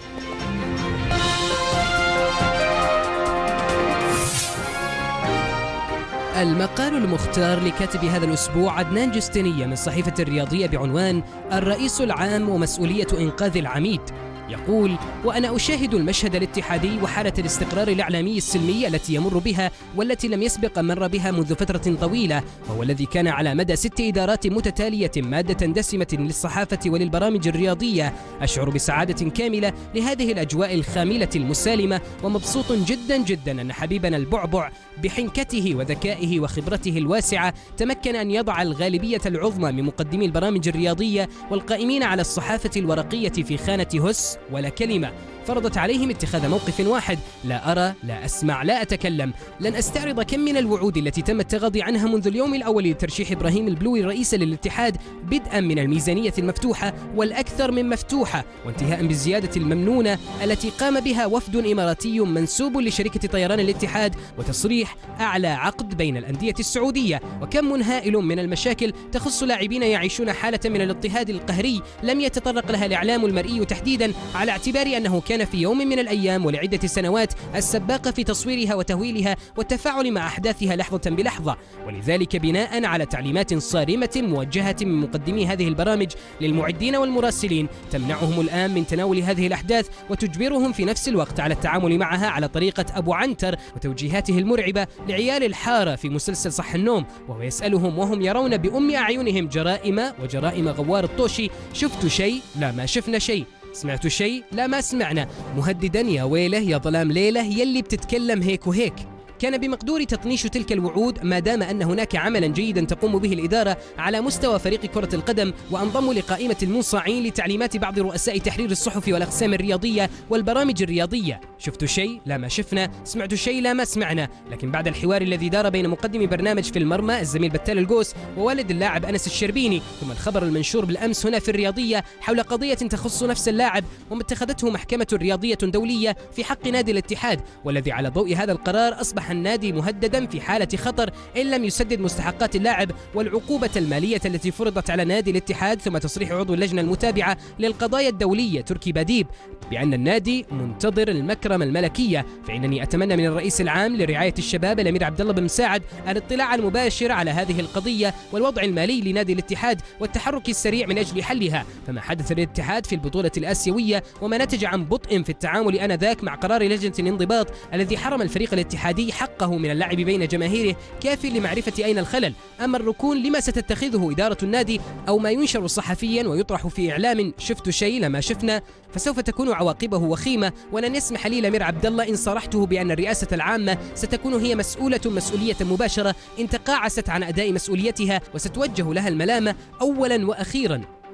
المقال المختار لكاتب هذا الأسبوع عدنان جستنية من صحيفة الرياضية بعنوان الرئيس العام ومسؤولية إنقاذ العميد. يقول: وأنا أشاهد المشهد الاتحادي وحالة الاستقرار الإعلامي السلمي التي يمر بها والتي لم يسبق مر بها منذ فترة طويلة، وهو الذي كان على مدى 6 إدارات متتالية مادة دسمة للصحافة وللبرامج الرياضية. أشعر بسعادة كاملة لهذه الأجواء الخاملة المسالمة، ومبسوط جدا جدا أن حبيبنا البعبع بحنكته وذكائه وخبرته الواسعة تمكن أن يضع الغالبية العظمى من مقدمي البرامج الرياضية والقائمين على الصحافة الورقية في خانة هس ولا كلمة. فرضت عليهم اتخاذ موقف واحد: لا أرى، لا أسمع، لا أتكلم. لن أستعرض كم من الوعود التي تم التغاضي عنها منذ اليوم الأول لترشيح إبراهيم البلوي رئيسا للاتحاد، بدءا من الميزانية المفتوحة والأكثر من مفتوحة، وانتهاء بالزيادة الممنونة التي قام بها وفد إماراتي منسوب لشركة طيران الاتحاد، وتصريح أعلى عقد بين الأندية السعودية، وكم هائل من المشاكل تخص لاعبين يعيشون حالة من الاضطهاد القهري لم يتطرق لها الإعلام المرئي تحديدا، على اعتبار أنه كان في يوم من الأيام ولعدة سنوات السباق في تصويرها وتهويلها والتفاعل مع أحداثها لحظة بلحظة. ولذلك بناء على تعليمات صارمة موجهة من مقدمي هذه البرامج للمعدين والمراسلين تمنعهم الآن من تناول هذه الأحداث وتجبرهم في نفس الوقت على التعامل معها على طريقة أبو عنتر وتوجيهاته المرعبة لعيال الحارة في مسلسل صح النوم، وهو يسألهم وهم يرون بأم أعينهم جرائم غوار الطوشي: شفتوا شيء؟ لا ما شفنا شيء. سمعتوا شيء؟ لا ما سمعنا. مهددا: يا ويله يا ظلام ليله يلي بتتكلم هيك وهيك. كان بمقدور تطنيش تلك الوعود ما دام أن هناك عملا جيدا تقوم به الإدارة على مستوى فريق كرة القدم، وانضموا لقائمة المنصاعين لتعليمات بعض رؤساء تحرير الصحف والأقسام الرياضية والبرامج الرياضية: شفتوا شيء؟ لا ما شفنا. سمعتوا شيء؟ لا ما سمعنا. لكن بعد الحوار الذي دار بين مقدم برنامج في المرمى الزميل بتال القوس ووالد اللاعب أنس الشربيني، ثم الخبر المنشور بالأمس هنا في الرياضية حول قضية تخص نفس اللاعب وما اتخذته محكمة رياضية دولية في حق نادي الاتحاد، والذي على ضوء هذا القرار أصبح النادي مهددا في حالة خطر إن لم يسدد مستحقات اللاعب والعقوبة المالية التي فرضت على نادي الاتحاد، ثم تصريح عضو اللجنة المتابعة للقضايا الدولية تركي باديب بأن النادي منتظر المكرمة الملكية. فإنني أتمنى من الرئيس العام لرعاية الشباب الأمير عبد الله بن مساعد الاطلاع المباشر على هذه القضية والوضع المالي لنادي الاتحاد والتحرك السريع من أجل حلها. فما حدث للاتحاد في البطولة الآسيوية وما نتج عن بطء في التعامل آنذاك مع قرار لجنة الانضباط الذي حرم الفريق الاتحادي حقه من اللعب بين جماهيره كاف لمعرفة أين الخلل. أما الركون لما ستتخذه إدارة النادي أو ما ينشر صحفيا ويطرح في إعلام: شفتوا شيء؟ لما شفنا، فسوف تكون عواقبه وخيمة. ولن يسمح لي الأمير عبد الله إن صرحته بأن الرئاسة العامة ستكون هي مسؤولية مباشرة إن تقاعست عن أداء مسؤوليتها وستوجه لها الملامة أولا وأخيرا.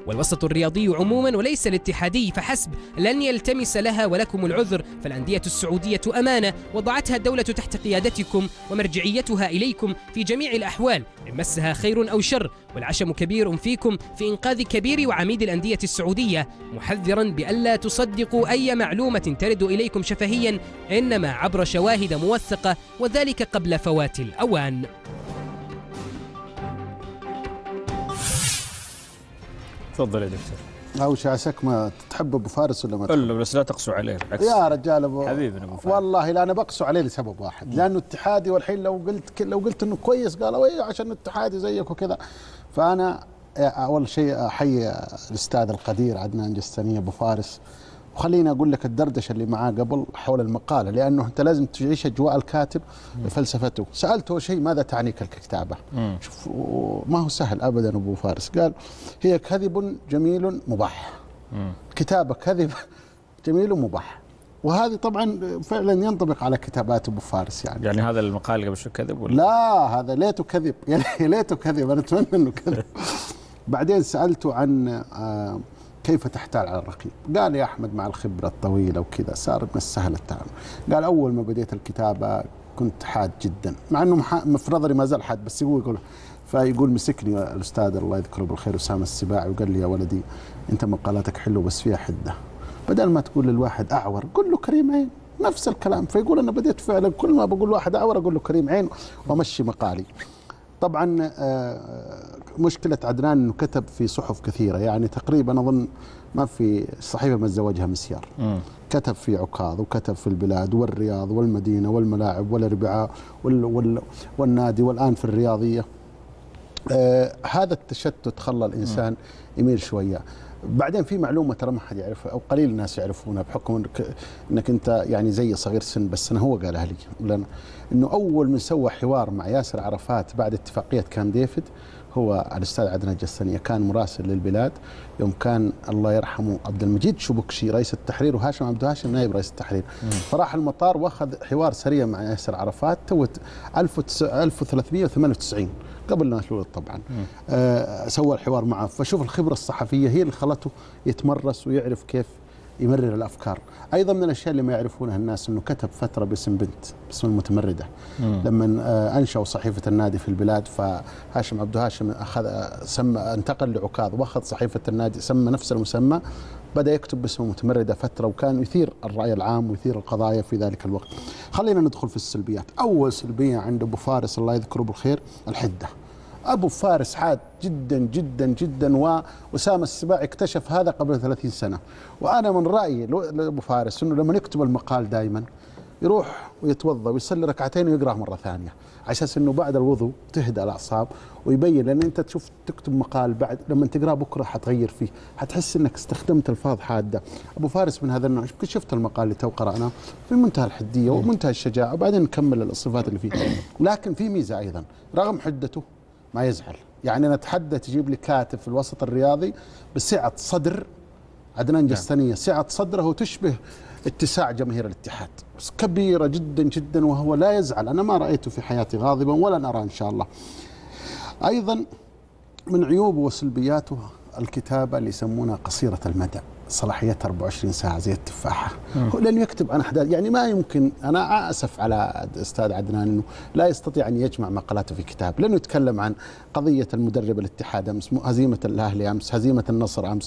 والوسط الرياضي عموما وليس الاتحادي فحسب لن يلتمس لها ولكم العذر، فالأندية السعودية أمانة وضعتها الدولة تحت قيادتكم ومرجعيتها إليكم في جميع الأحوال إن مسها خير أو شر، والعشم كبير فيكم في إنقاذ كبير وعميد الأندية السعودية، محذرا بألا تصدقوا أي معلومة ترد إليكم شفهيا إنما عبر شواهد موثقة وذلك قبل فوات الأوان. تفضل يا دكتور. أول شيء عساك ما تحب أبو فارس ولا ما قل له بس لا تقسوا عليه بالعكس. يا رجال أبو حبيبنا أبو فارس. والله لا أنا بقسو عليه لسبب واحد، لأنه اتحادي، والحين لو قلت إنه كويس قالوا إيه عشان اتحادي زيك وكذا. فأنا أول شيء أحيي الأستاذ القدير عدنان جستنية أبو فارس، وخليني أقول لك الدردشة اللي معاه قبل حول المقالة، لأنه أنت لازم تعيش أجواء الكاتب وفلسفته. سألته شيء ماذا تعنيك الكتابة؟ شوف ما هو سهل أبدا أبو فارس. قال هي كذب جميل مباح. كتابة كذب جميل مباح، وهذه طبعا فعلا ينطبق على كتابات ابو فارس. يعني هذا المقال قبل شو كذب ولا؟ لا هذا ليته كذب، يعني ليته كذب، انا اتمنى انه كذب. بعدين سالته عن كيف تحتال على الرقيب؟ قال يا احمد مع الخبره الطويله وكذا صار من السهل التعامل. قال اول ما بديت الكتابه كنت حاد جدا، مع انه في نظري ما زال حاد، بس يقول فيقول مسكني الاستاذ الله يذكره بالخير اسامه السباعي وقال لي يا ولدي انت مقالاتك حلوه بس فيها حده، بدل ما تقول للواحد اعور قل له كريم عين، نفس الكلام. فيقول انا بديت فعلا كل ما بقول واحد اعور اقول له كريم عين وامشي مقالي. طبعا مشكله عدنان انه كتب في صحف كثيره، يعني تقريبا اظن ما في صحيفه ما تزوجها مسيار. كتب في عكاظ وكتب في البلاد والرياض والمدينه والملاعب والاربعاء والنادي والان في الرياضيه. هذا التشتت خلى الانسان يميل شويه. بعدين في معلومه ترى ما حد يعرفها او قليل الناس يعرفونها بحكم انك انت يعني زي صغير سن، بس انا هو قالها لي، انه اول من سوى حوار مع ياسر عرفات بعد اتفاقيه كامب ديفيد هو الاستاذ عدنان جستنية. كان مراسل للبلاد يوم كان الله يرحمه عبد المجيد شبكشي رئيس التحرير وهاشم عبد هاشم نائب رئيس التحرير، فراح المطار واخذ حوار سريع مع ياسر عرفات تو 1398 قبل ما يتولد طبعا. سوى الحوار معه، فشوف الخبره الصحفيه هي اللي خلته يتمرس ويعرف كيف يمرر الافكار. ايضا من الاشياء اللي ما يعرفونها الناس انه كتب فتره باسم بنت، باسم المتمرده. لما انشأوا صحيفه النادي في البلاد، فهاشم عبد هاشم انتقل لعكاظ واخذ صحيفه النادي، سمى نفس المسمى، بدا يكتب باسم المتمرده فتره، وكان يثير الراي العام ويثير القضايا في ذلك الوقت. خلينا ندخل في السلبيات. اول سلبيه عند ابو فارس الله يذكره بالخير الحده. أبو فارس حاد جدا جدا جدا، وأسامة السباعي اكتشف هذا قبل 30 سنة. وأنا من رأيي لأبو فارس أنه لما يكتب المقال دائما يروح ويتوضأ ويصلي ركعتين ويقرأ مرة ثانية، على أساس أنه بعد الوضوء تهدأ الأعصاب ويبين. لأن أنت تشوف تكتب مقال بعد لما تقرأ بكرة حتغير فيه، حتحس أنك استخدمت ألفاظ حادة. أبو فارس من هذا النوع. شفت المقال اللي تو قرأناه في منتهى الحدية ومنتهى الشجاعة، وبعدين نكمل الصفات اللي فيه. لكن في ميزة أيضا رغم حدته ما يزعل. يعني أنا أتحدى تجيب لي كاتب في الوسط الرياضي بسعة صدر عدنان جستنية، سعة صدره تشبه اتساع جماهير الاتحاد، بس كبيرة جدا جدا، وهو لا يزعل. أنا ما رأيته في حياتي غاضبا ولا نرى إن شاء الله. أيضا من عيوبه وسلبياته الكتابة اللي يسمونها قصيرة المدى، صلاحيتها 24 ساعة زي التفاحة. لأنه يكتب عن أحداث، يعني ما يمكن، أنا أسف على الأستاذ عدنان أنه لا يستطيع أن يجمع مقالاته في كتاب، لأنه يتكلم عن قضية المدرب الاتحاد أمس، هزيمة الأهلي أمس، هزيمة النصر أمس،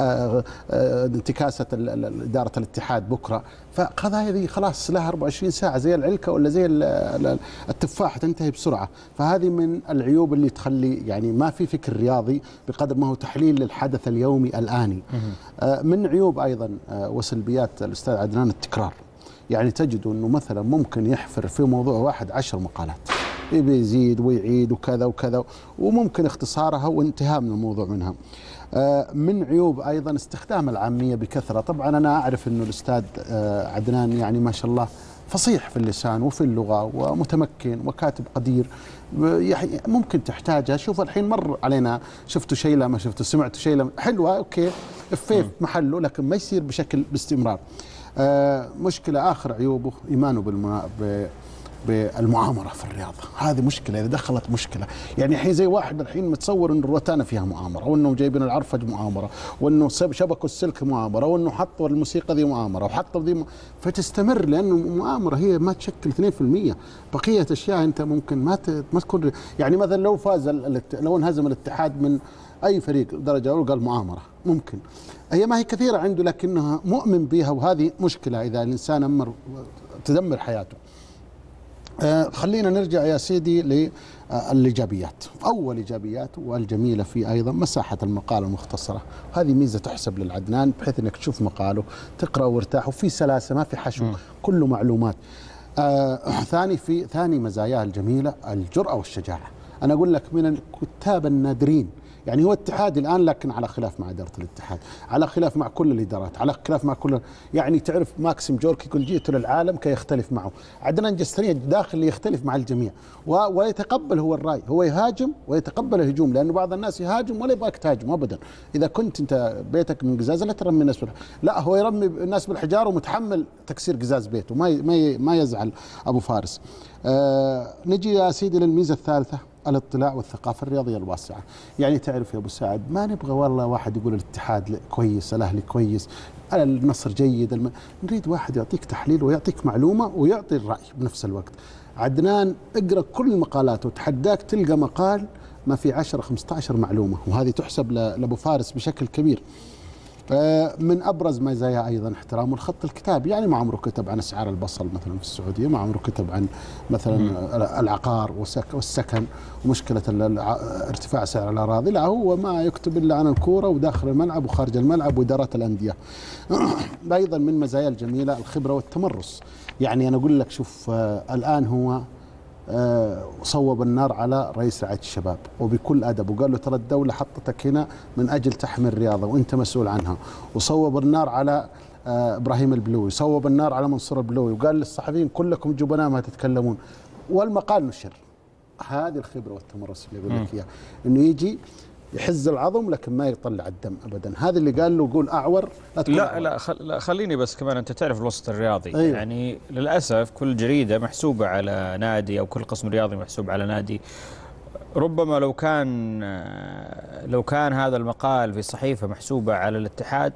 انتكاسة إدارة الاتحاد بكرة. فقضايا ذي خلاص لها 24 ساعة زي العلكة ولا زي التفاحة تنتهي بسرعة. فهذه من العيوب اللي تخلي يعني ما في فكر رياضي بقدر ما هو تحليل للحدث اليومي الآني. من عيوب أيضا وسلبيات الأستاذ عدنان التكرار. يعني تجدوا أنه مثلا ممكن يحفر في موضوع واحد 10 مقالات، يبي يزيد ويعيد وكذا وكذا، وممكن اختصارها وانتهاء من الموضوع منها. من عيوب أيضا استخدام العامية بكثرة. طبعا أنا أعرف أنه الأستاذ عدنان يعني ما شاء الله فصيح في اللسان وفي اللغة ومتمكن وكاتب قدير، يعني ممكن تحتاجها. شوف الحين مر علينا، شفتوا شيء لا ما شفتوا، سمعتوا شيء لا حلوة أوكي في محله، لكن ما يصير بشكل باستمرار. مشكلة آخر عيوبه إيمانه بالمؤامرة في الرياضة. هذه مشكلة إذا دخلت مشكلة، يعني الحين زي واحد الحين متصور إن الروتانا فيها مؤامرة، وإنه جايبين العرفج مؤامرة، وإنه شبكوا السلك مؤامرة، وإنه حطوا الموسيقى ذي مؤامرة، وحطوا ذي فتستمر، لأنه المؤامرة هي ما تشكل 2%. بقية أشياء أنت ممكن ما تكون، يعني مثلا لو انهزم الاتحاد من أي فريق درجة أولى قال مؤامرة، ممكن هي ما هي كثيرة عنده لكنها مؤمن بها، وهذه مشكلة إذا الإنسان تدمر حياته. خلينا نرجع يا سيدي للإيجابيات. أول إيجابيات والجميلة فيه أيضا مساحة المقال المختصرة، هذه ميزة تحسب للعدنان بحيث أنك تشوف مقاله تقرأ وارتاح، وفي سلاسة ما في حشو، كله معلومات. ثاني مزاياه الجميلة الجرأة والشجاعة. أنا أقول لك من الكتاب النادرين، يعني هو اتحادي الآن لكن على خلاف مع إدارة الاتحاد، على خلاف مع كل الإدارات، على خلاف مع كل، يعني تعرف ماكسيم جوركي يقول جئت للعالم كي يختلف معه. عدنان جستنية داخل يختلف مع الجميع ويتقبل هو الرأي، هو يهاجم ويتقبل الهجوم، لأنه بعض الناس يهاجم ولا يبغاك تهاجم أبدا. إذا كنت أنت بيتك من قزاز لا ترمي الناس لا، هو يرمي الناس بالحجار ومتحمل تكسير قزاز بيته، ما يزعل أبو فارس. نجي يا سيدي للميزة الثالثة، الاطلاع والثقافة الرياضية الواسعة. يعني تعرف يا أبو سعد، ما نبغى والله واحد يقول الاتحاد كويس، الأهلي كويس، النصر جيد، نريد واحد يعطيك تحليل ويعطيك معلومة ويعطي الرأي بنفس الوقت. عدنان اقرأ كل المقالات وتحداك تلقى مقال ما في 10-15 معلومة، وهذه تحسب لأبو فارس بشكل كبير. من أبرز مزايا أيضا احترامه الخط الكتابي، يعني ما عمره كتب عن أسعار البصل مثلا في السعودية، ما عمره كتب عن مثلا العقار والسكن ومشكلة ارتفاع سعر الأراضي، لا هو ما يكتب إلا عن الكورة وداخل الملعب وخارج الملعب وإدارات الأندية. أيضا من مزايا الجميلة الخبرة والتمرس. يعني أنا أقول لك شوف، الآن هو صوب النار على رئيس رعاية الشباب وبكل أدب، وقال له ترى الدولة حطتك هنا من أجل تحمي الرياضة وأنت مسؤول عنها، وصوب النار على إبراهيم البلوي، صوب النار على منصور البلوي، وقال للصحفيين كلكم جبناء ما تتكلمون، والمقال نشر. هذه الخبرة والتمرس اللي يقول لك إياه، إنه يجي يحز العظم لكن ما يطلع الدم ابدا. هذا اللي قال له قول اعور لا خليني بس كمان، انت تعرف الوسط الرياضي. أيوة. يعني للاسف كل جريده محسوبه على نادي او كل قسم رياضي محسوب على نادي. ربما لو كان هذا المقال في صحيفه محسوبه على الاتحاد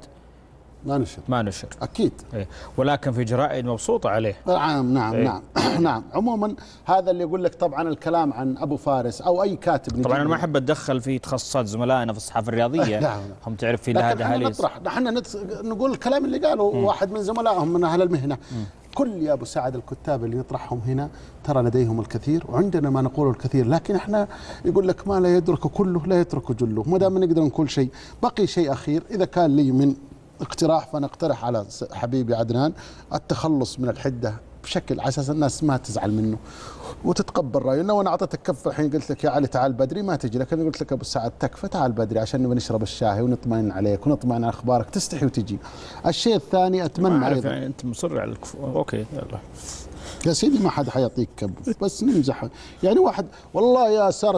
ما نشر اكيد. ولكن في جرائد مبسوطه عليه. نعم. نعم. عموما هذا اللي يقول لك طبعا الكلام عن ابو فارس او اي كاتب، طبعا انا ما احب اتدخل في تخصصات زملائنا في الصحافه الرياضيه. هم تعرف في هذا هليس، نحن نقول الكلام اللي قاله واحد من زملائهم من اهل المهنه. كل يا ابو سعد الكتاب اللي نطرحهم هنا ترى لديهم الكثير وعندنا ما نقوله الكثير، لكن احنا يقول لك ما لا يدرك كله لا يترك جله. ما دام نقدر نقول شيء، بقي شيء اخير اذا كان لي من اقتراح، فنقترح على حبيبي عدنان التخلص من الحده بشكل على اساس الناس ما تزعل منه وتتقبل راينا. وانا اعطيتك كف الحين قلت لك يا علي تعال بدري ما تجي، لكن قلت لك ابو سعد تكفى تعال بدري عشان نبي نشرب الشاي ونطمئن عليك ونطمئن على اخبارك، تستحي وتجي. الشيء الثاني اتمنى ايضا يعني انت مصر على اوكي يلا يا سيدي ما حد حيعطيك كب، بس نمزح. يعني واحد والله يا سار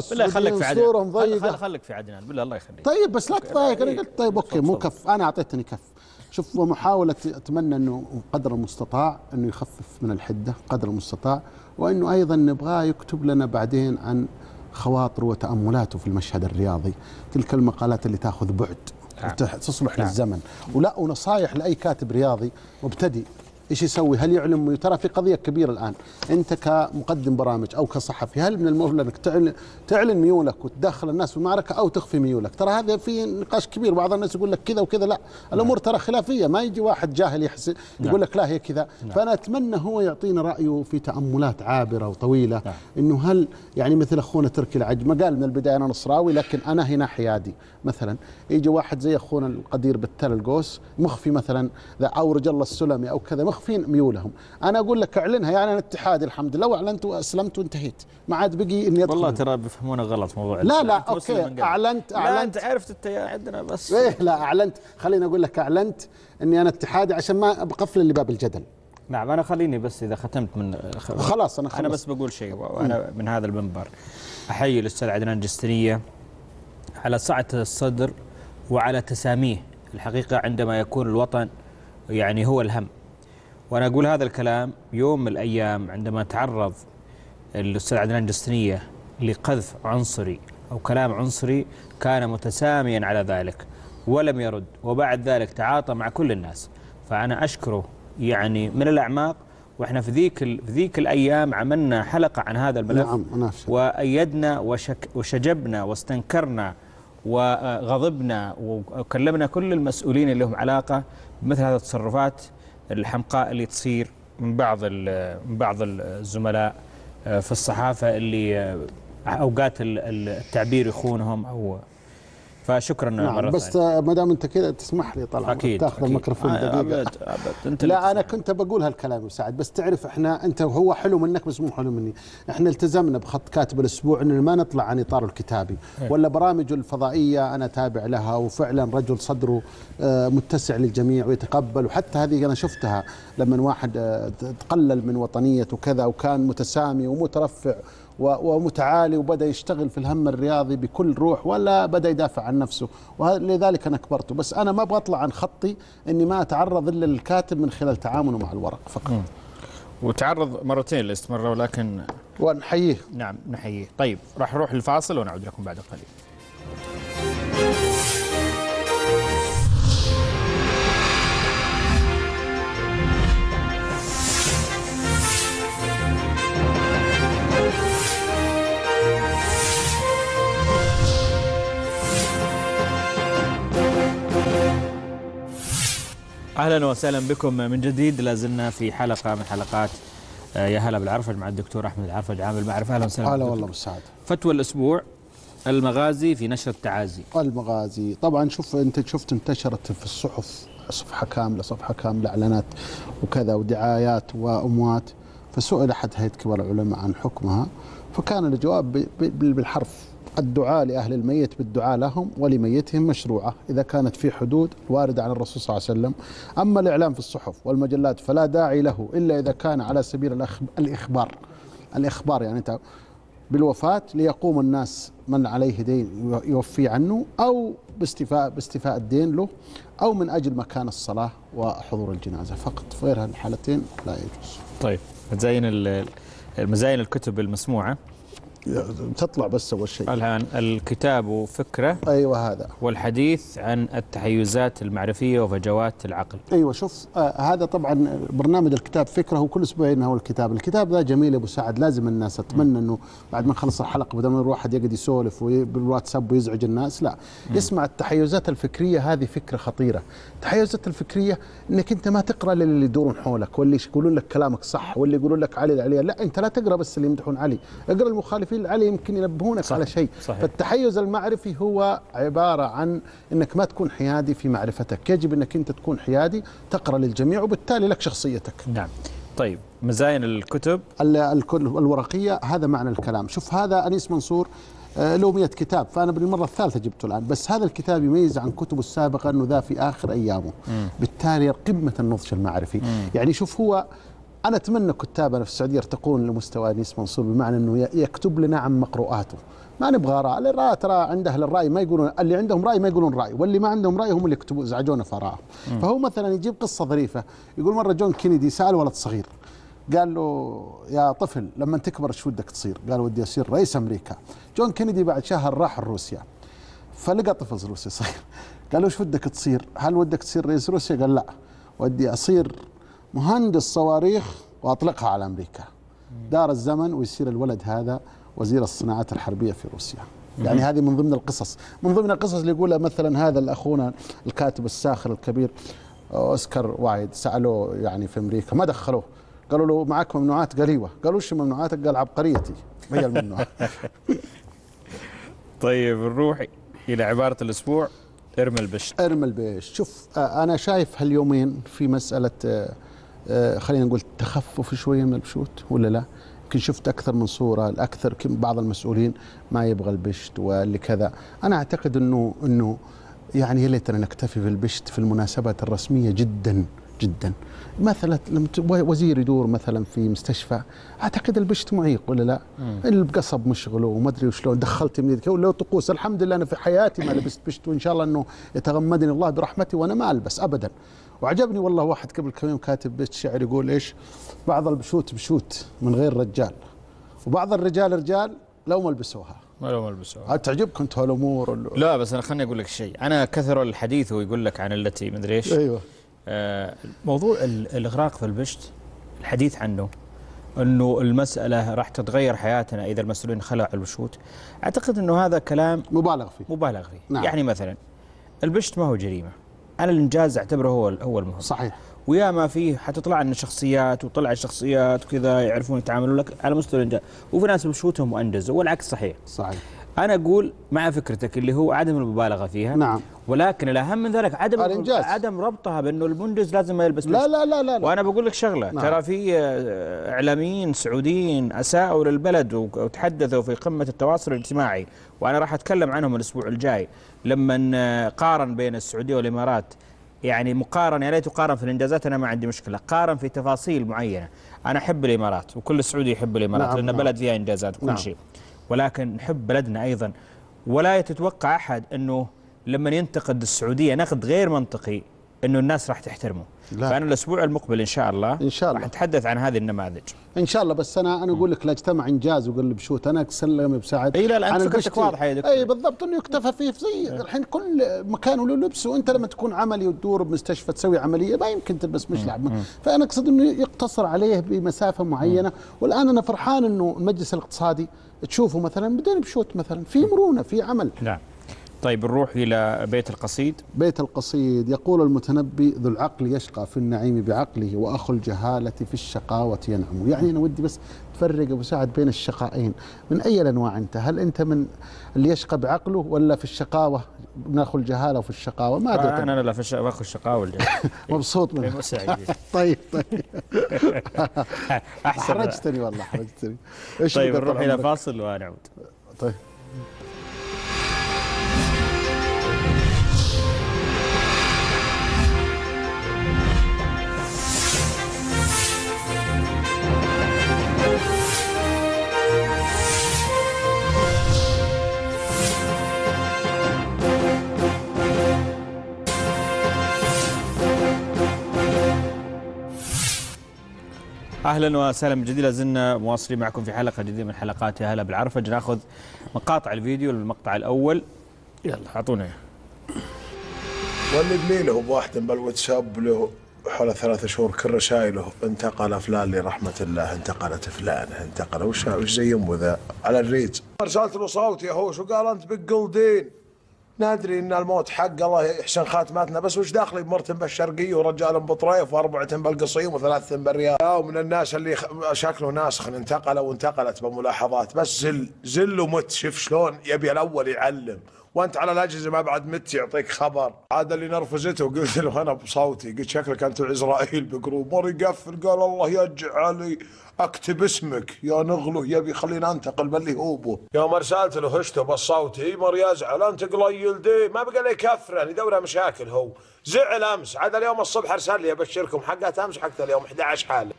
السعوديين خليك في عدنان بالله الله يخليك. طيب بس لا تضايق. انا قلت طيب اوكي مو كف، انا اعطيتني كف. شوف، ومحاولة اتمنى انه قدر المستطاع انه يخفف من الحدة قدر المستطاع، وانه ايضا نبغاه يكتب لنا بعدين عن خواطره وتأملاته في المشهد الرياضي، تلك المقالات اللي تاخذ بعد تصلح للزمن، ولا ونصائح لاي كاتب رياضي مبتدئ ايش يسوي. هل يعلن؟ ترى في قضيه كبيره الان، انت كمقدم برامج او كصحفي هل من المفروض انك تعلن ميولك وتدخل الناس في المعركه او تخفي ميولك؟ ترى هذا في نقاش كبير، بعض الناس يقول لك كذا وكذا، لا الامور ترى خلافيه، ما يجي واحد جاهل يحسن يقول لك لا هي كذا. فانا اتمنى هو يعطينا رايه في تاملات عابره وطويله، انه هل يعني مثل اخونا تركي العجمه قال من البدايه انا نصراوي لكن انا هنا حيادي مثلا، يجي واحد زي اخونا القدير بالتل القوس مخفي مثلا او رجل الله السلمي او كذا مخفين ميولهم. انا اقول لك اعلنها، يعني انا اتحادي الحمد لله واعلنت واسلمت وانتهيت، ما عاد بقي اني ادخل. والله ترى بيفهمونا غلط موضوع لا اوكي اعلنت لا انت عرفت عندنا بس لا اعلنت، خليني اقول لك اعلنت اني انا اتحادي عشان ما بقفل اللي باب الجدل. نعم انا خليني بس اذا ختمت من خلاص انا بس بقول شيء، وانا من هذا المنبر احيي الاستاذ عدنان جستنية على سعة الصدر وعلى تساميه الحقيقة عندما يكون الوطن يعني هو الهم. وأنا أقول هذا الكلام يوم من الأيام عندما تعرض الأستاذ عدنان جستنية لقذف عنصري أو كلام عنصري كان متساميا على ذلك ولم يرد، وبعد ذلك تعاطى مع كل الناس. فأنا أشكره يعني من الأعماق. وإحنا في ذيك الأيام عملنا حلقة عن هذا الملف. نعم. وأيدنا وشجبنا واستنكرنا وغضبنا وكلمنا كل المسؤولين اللي لهم علاقة بمثل هذه التصرفات الحمقاء اللي تصير من بعض الزملاء في الصحافة اللي أوقات التعبير يخونهم أو. فشكرا مرة بس ما دام انت كذا تسمح لي طال عمرك تاخذ الميكروفون دقيقه. أنت لا انا كنت بقول هالكلام يا سعد، بس تعرف احنا انت هو حلو منك بس مو حلو مني. احنا التزمنا بخط كاتب الاسبوع ان ما نطلع عن اطار الكتابي، ولا برامج الفضائيه انا تابع لها، وفعلا رجل صدره متسع للجميع ويتقبل. وحتى هذه انا شفتها لما واحد تقلل من وطنيته وكذا وكان متسامي ومترفع ومتعالي وبدأ يشتغل في الهم الرياضي بكل روح، ولا بدأ يدافع عن نفسه، ولذلك أنا كبرته. بس أنا ما أبغى أطلع عن خطي إني ما أتعرض إلا للكاتب من خلال تعامله مع الورق فقط. وتعرض مرتين لاستمرار، ولكن ونحييه. نعم نحييه. طيب راح نروح للفاصل ونعود لكم بعد قليل. أهلا وسهلا بكم من جديد. لازلنا في حلقة من حلقات يا هلا بالعرفج مع الدكتور أحمد العرفج عامل المعرفة. أهلا وسهلا. هلا والله بالسعادة. فتوى الأسبوع: المغازي في نشر التعازي. المغازي طبعا انت شفت انتشرت في الصحف صفحة كاملة إعلانات وكذا ودعايات وأموات. فسئل أحد هيئة كبار العلماء عن حكمها، فكان الجواب بالحرف: الدعاء لأهل الميت بالدعاء لهم ولميتهم مشروعة إذا كانت في حدود الواردة عن الرسول صلى الله عليه وسلم. أما الإعلام في الصحف والمجلات فلا داعي له إلا إذا كان على سبيل الإخبار يعني أنت بالوفاة ليقوم الناس من عليه دين يوفي عنه، أو باستيفاء الدين له، أو من أجل مكان الصلاة وحضور الجنازة فقط. في غير هالحالتين لا يجوز. طيب مزاين الكتب المسموعة تطلع بس أول شيء الآن: الكتاب فكرة. أيوة هذا. والحديث عن التحيزات المعرفية وفجوات العقل. أيوة شوف هذا طبعا برنامج الكتاب فكرة، هو كل أسبوعين هو الكتاب ذا جميل أبو سعد. لازم الناس أتمنى أنه بعد ما نخلص الحلقة بدل ما الواحد يقعد يسولف بالواتساب ويزعج الناس، لا يسمع التحيزات الفكرية. هذه فكرة خطيرة. التحيزات الفكرية أنك أنت ما تقرأ للي يدورون حولك واللي يقولون لك كلامك صح واللي يقولون لك علي. لا أنت لا تقرأ بس اللي يمدحون علي، اقرأ المخالفين علي يمكن ينبهونك صحيح. على شيء. فالتحيز المعرفي هو عبارة عن أنك ما تكون حيادي في معرفتك. يجب أنك أنت تكون حيادي، تقرأ للجميع وبالتالي لك شخصيتك. نعم. طيب مزاين الكتب الورقية هذا معنى الكلام. شوف هذا أنيس منصور له 100 كتاب، فأنا بالمرة الثالثة جبته الآن. بس هذا الكتاب يميز عن كتبه السابقة أنه ذا في آخر أيامه. بالتالي قمة النضج المعرفي. يعني شوف هو أنا أتمنى كتابنا في السعودية يرتقون لمستوى أنيس منصور، بمعنى أنه يكتب لنا عن مقروءاته. ما نبغى آراء، الآراء ترى عند أهل الرأي ما يقولون، اللي عندهم رأي ما يقولون رأي، واللي ما عندهم رأي هم اللي يكتبوا يزعجونا في آرائهم. فهو مثلا يجيب قصة ظريفة، يقول مرة جون كينيدي سأل ولد صغير قال له: يا طفل لما تكبر ايش ودك تصير؟ قال: ودي أصير رئيس أمريكا. جون كينيدي بعد شهر راح روسيا، فلقى طفل روسي صغير قال له: ايش ودك تصير؟ هل ودك تصير رئيس روسيا؟ قال: لا، ودي أصير مهندس صواريخ وأطلقها على أمريكا. دار الزمن ويصير الولد هذا وزير الصناعات الحربية في روسيا. يعني هذه من ضمن القصص اللي يقولها مثلا هذا الأخونا الكاتب الساخر الكبير أوسكار وايد. سألوه يعني في أمريكا ما دخلوه، قالوا له: معك ممنوعات؟ قال: ايوه. قالوا: وش ممنوعاتك؟ قال: عبقريتي هي الممنوعات. طيب نروح إلى عبارة الأسبوع: ارمي البشت. شوف أنا شايف هاليومين في مسألة خلينا نقول تخفف شوية من البشوت ولا لا؟ يمكن شفت أكثر من صورة، الأكثر بعض المسؤولين ما يبغى البشت واللي كذا. أنا أعتقد أنه يعني يا ليتنا نكتفي بالبشت في المناسبات الرسمية جدا جدا. مثلا لما وزير يدور مثلا في مستشفى، اعتقد البشت معيق ولا لا؟ القصب مشغله وما ادري وشلون دخلت من يدك ولو طقوس. الحمد لله انا في حياتي ما لبست بشت، وان شاء الله انه يتغمدني الله برحمته وانا ما البس ابدا. وعجبني والله واحد قبل كم يوم كاتب بيت شعر يقول ايش؟ بعض البشوت بشوت من غير رجال، وبعض الرجال رجال لو ما لبسوها. هل تعجبكم انتم هالامور؟ لا بس انا خليني اقول لك شيء، انا كثر الحديث ويقول لك عن التي مدري ايش. ايوه. موضوع الاغراق في البشت، الحديث عنه انه المساله راح تتغير حياتنا اذا المسؤولين خلعوا البشوت، اعتقد انه هذا كلام مبالغ فيه. نعم. يعني مثلا البشت ما هو جريمه، انا الانجاز اعتبره هو المهم. صحيح. ويا ما فيه حتطلع لنا شخصيات وطلع الشخصيات وكذا يعرفون يتعاملون لك على مستوى الانجاز، وفي ناس بشوتهم وانجزوا والعكس صحيح. صحيح. انا اقول مع فكرتك اللي هو عدم المبالغه فيها. نعم. ولكن الاهم من ذلك عدم ربطها بانه المنجز لازم ما يلبس لا لا لا لا. وانا بقول لك شغله. نعم. ترى في اعلاميين سعوديين اساءوا للبلد وتحدثوا في قمه التواصل الاجتماعي، وانا راح اتكلم عنهم الاسبوع الجاي لما قارن بين السعوديه والامارات. يعني مقارنه، يا ريت تقارن في الانجازات، انا ما عندي مشكله، قارن في تفاصيل معينه. انا احب الامارات وكل سعودي يحب الامارات. نعم. لان بلد فيها انجازات وكل شيء، ولكن نحب بلدنا ايضا. ولا تتوقع احد انه لما ينتقد السعوديه نقد غير منطقي انه الناس راح تحترمه. لا. فانا الاسبوع المقبل ان شاء الله راح اتحدث عن هذه النماذج ان شاء الله. بس انا اقول لك لا اجتمع انجاز وقلب شوت. انا اسلم بسعد. اي لا انت فكرتك واضحه يا دكتور. اي بالضبط، انه يكتفى فيه زي الحين كل مكان له لبس، وانت لما تكون عملي وتدور بمستشفى تسوي عمليه ما يمكن تلبس مشلعب. فانا اقصد انه يقتصر عليه بمسافه معينه. والان انا فرحان انه المجلس الاقتصادي تشوفه مثلا بدون بشوت، مثلا في مرونه في عمل. نعم. طيب نروح إلى بيت القصيد. بيت القصيد يقول المتنبي: ذو العقل يشقى في النعيم بعقله، وأخو الجهالة في الشقاوة ينعم. يعني أنا ودي بس تفرق أبو سعد بين الشقائين، من أي الأنواع أنت؟ هل أنت من اللي يشقى بعقله ولا في الشقاوة من أخو الجهالة وفي الشقاوة؟ ما أدري. أنا لا في أخو الشقاوة والجهالة. مبسوط منه. طيب أحرجتني والله، أحرجتني. طيب نروح إلى فاصل ونعود. طيب. اهلا وسهلا من جديد. لازلنا مواصلين معكم في حلقه جديده من حلقات يا هلا بالعرفج. ناخذ مقاطع الفيديو للمقطع الاول. يلا اعطونا اياه. واللي بليله بواحد بالواتساب له حول 3 شهور كل رسائله: انتقل فلان لرحمه الله، انتقلت فلانه، انتقل وش زي يمه ذا على الريد. رسالت له صوت يا هوش وقال: انت بقلدين، ندري ان الموت حق الله يحسن خاتماتنا، بس وش داخلي بمرتن بالشرقيه ورجال بطريف واربعه بالقصيم وثلاثه بالرياض. ومن الناس اللي شكله ناسخ انتقل وانتقلت بملاحظات، بس زل ومت. شوف شلون يبي الاول يعلم وانت على الاجهزه ما بعد مت يعطيك خبر. عاد اللي نرفزته وقلت له انا بصوتي، قلت شكلك انت عزرائيل بقروب. مر يقفل قال: الله يجعلي اكتب اسمك يا نغلو، يبي خلينا انتقل باللي هو بو. يوم ارسلت له هشته بالصوتي مر يزعل: انت قليل دي، ما بقى لي كفرني يدورها مشاكل. هو زعل امس، عاد اليوم الصبح ارسل لي ابشركم حقت امس حقت اليوم 11 حاله.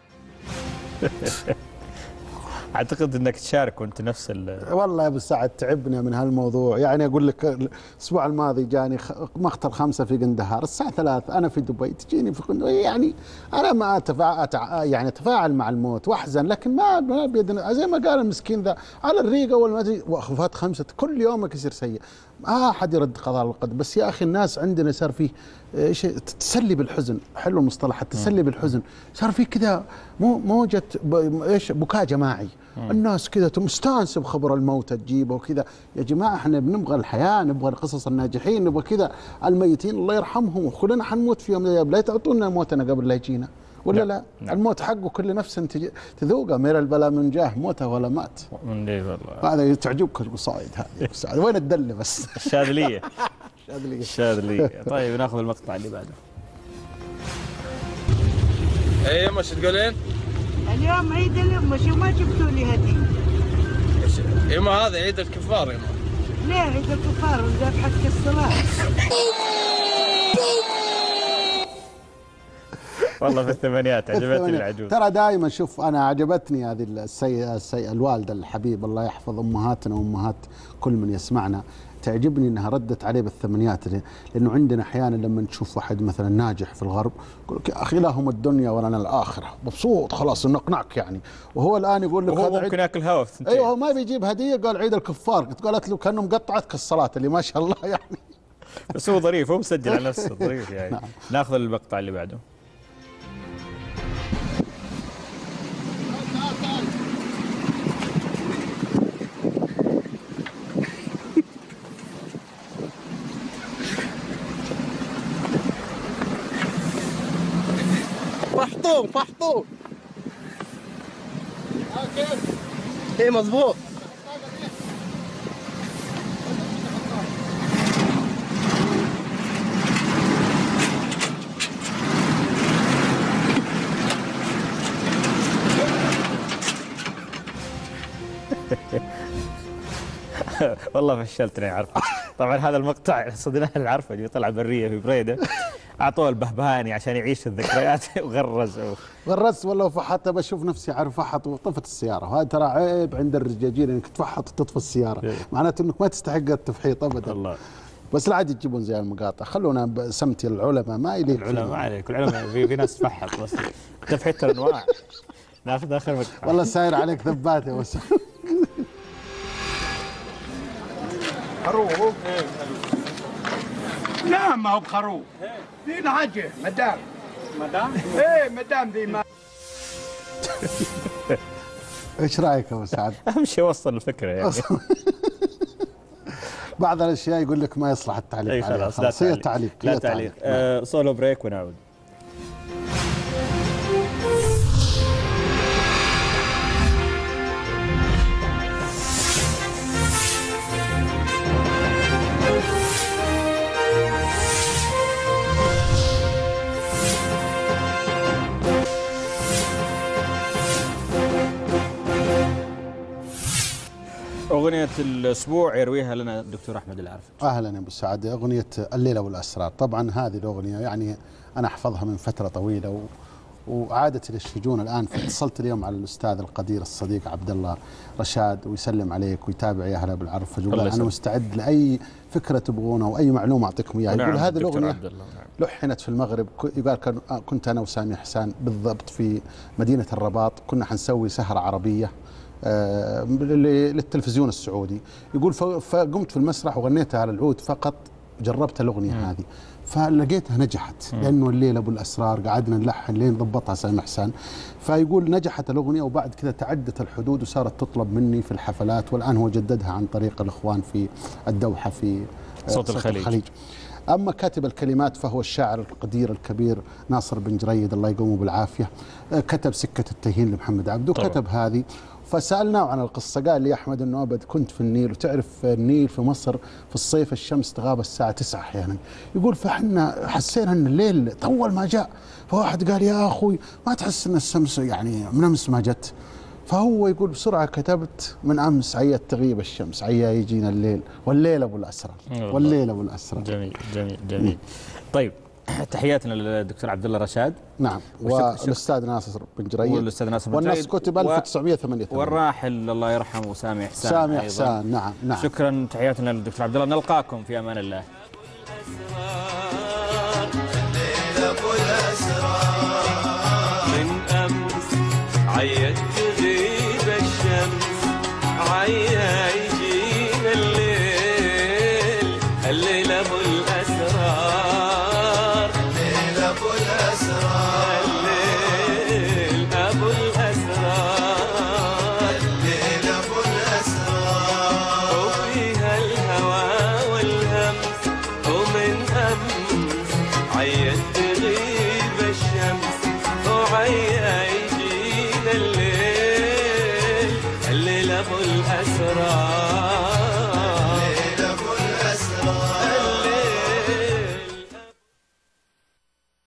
اعتقد انك تشارك وانت نفس والله يا ابو سعد تعبنا من هالموضوع. يعني اقول لك الاسبوع الماضي جاني مقتل 5 في قندهار الساعه 3، انا في دبي تجيني في قندهار. يعني انا ما يعني اتفاعل مع الموت واحزن، لكن ما بيدنا. زي ما قال المسكين ذا على الريقه والمدري وخفات 5 كل يومك يصير سيء. ما احد يرد قضاء القدر. بس يا اخي الناس عندنا صار فيه ايش تسلي بالحزن. حلو المصطلح التسلي بالحزن. صار فيه كذا موجه ايش بكاء جماعي. الناس كذا مستانسه بخبر الموتى تجيبه وكذا. يا جماعه احنا بنبغى الحياه، نبغى قصص الناجحين، نبغى كذا. الميتين الله يرحمهم وكلنا حنموت في يوم من الايام، لا تعطونا موتنا قبل لا يجينا ولا لا. الموت حقه كل نفس تذوقه. مير البلاء من جاه موته ولا مات. من ليه والله. هذا تعجبك القصائد هذه. وين الدله بس؟ الشاذليه. الشاذليه. طيب ناخذ المقطع اللي بعده. ايه مش تقولين؟ اليوم عيد الأمش وما جبتوا لي هدية. يما هذا عيد الكفار يما. ليه عيد الكفار وذبحة الصلاة؟ والله في الثمانينات عجبتني العجوز. ترى دائما شوف انا عجبتني هذه الوالده الحبيبه الله يحفظ امهاتنا وامهات كل من يسمعنا، تعجبني انها ردت عليه بالثمانينات، لانه عندنا احيانا لما نشوف واحد مثلا ناجح في الغرب يقول لك يا اخي لهم الدنيا ولنا الاخره، مبسوط خلاص نقنعك يعني، وهو الان يقول لك هذا ممكن ياكل هوا في ايوه هو ما بيجيب هديه، قال عيد الكفار، قالت له كانه مقطعتك كالصلاه اللي ما شاء الله يعني. بس هو ظريف، هو مسجل على نفسه ظريف يعني. نعم. ناخذ المقطع اللي بعده. فحطوه ايه مظبوط. والله فشلتني يا عرفة. طبعا هذا المقطع صدناه العرفة اللي طلع برية في بريدة، اعطوه البهبهاني عشان يعيش الذكريات وغرز والله فحط بشوف نفسي عارف فحط وطفت السياره، وهذا ترى عيب عند الرجاجيل انك تفحط وتطفي السياره، معناته انك ما تستحق التفحيط ابدا. الله. بس لا عاد يجيبون زي المقاطع، خلونا بسمتي العلماء ما يليق. العلماء ما عليك، العلماء في ناس تفحط بس تفحيط انواع. ناخذ اخر مقطع. والله ساير عليك ثبات يا وسام. خروف؟ لا ما هو بخروف، ذي العجة مدام. ايه مدام ذي ما. ايش رايك يا ابو سعد؟ اهم شيء وصل الفكره يعني. بعض الاشياء يقول لك ما يصلح التعليق عليها، خلاص هي تعليق. لا تعليق. سولو بريك ونعود. أغنية الأسبوع يرويها لنا الدكتور أحمد العرفي. أهلا يا أبو سعد. أغنية الليلة والأسرار، طبعا هذه الأغنية يعني أنا أحفظها من فترة طويلة وعادت للشجون الآن، فاتصلت اليوم على الأستاذ القدير الصديق عبد الله رشاد ويسلم عليك ويتابع يا أهلا بالعرف، فقال أنا مستعد لأي فكرة تبغونها وأي معلومة أعطيكم إياها. يقول هذه الأغنية لحنت في المغرب، يقال كنت أنا وسامي حسان بالضبط في مدينة الرباط، كنا حنسوي سهرة عربية للتلفزيون السعودي. يقول فقمت في المسرح وغنيتها على العود فقط، جربت الأغنية هذه فلقيتها نجحت، لأنه الليلة أبو الأسرار قعدنا نلحن لين ضبطها سامي حسان، فيقول نجحت الأغنية وبعد كذا تعدت الحدود وصارت تطلب مني في الحفلات، والآن هو جددها عن طريق الإخوان في الدوحة في صوت الخليج. أما كاتب الكلمات فهو الشاعر القدير الكبير ناصر بن جريد الله يقومه بالعافية، كتب سكة التهين لمحمد عبده وكتب هذه. فسألناه عن القصة قال لي يا أحمد أنه أبد كنت في النيل، وتعرف النيل في مصر في الصيف الشمس تغاب الساعة 9 أحيانا، يقول فحنا حسينا أن الليل طول ما جاء، فواحد قال يا أخوي ما تحس أن الشمس يعني من أمس ما جت، فهو يقول بسرعة كتبت من أمس عيت تغيب الشمس عيا يجينا الليل والليل أبو الأسرار والليل أبو الأسرار. جميل جميل جميل. طيب تحياتنا للدكتور عبد الله رشاد. نعم والاستاذ ناصر بن جريد والنص كتب 1988 والراحل الله يرحمه سامي حسان. نعم شكرا. تحياتنا للدكتور عبد الله، نلقاكم في امان الله. من امس عيت تغيب الشمس عيا يجينا الليل، الليل ابو الاسرار، الليل ابو الاسرار، الليل ابو الاسرار، الليل ابو الاسرار، وفيها الهوى والهمس، ومن امس عيت تغيب الشمس وعيا يجينا الليل، الليل ابو الاسرار.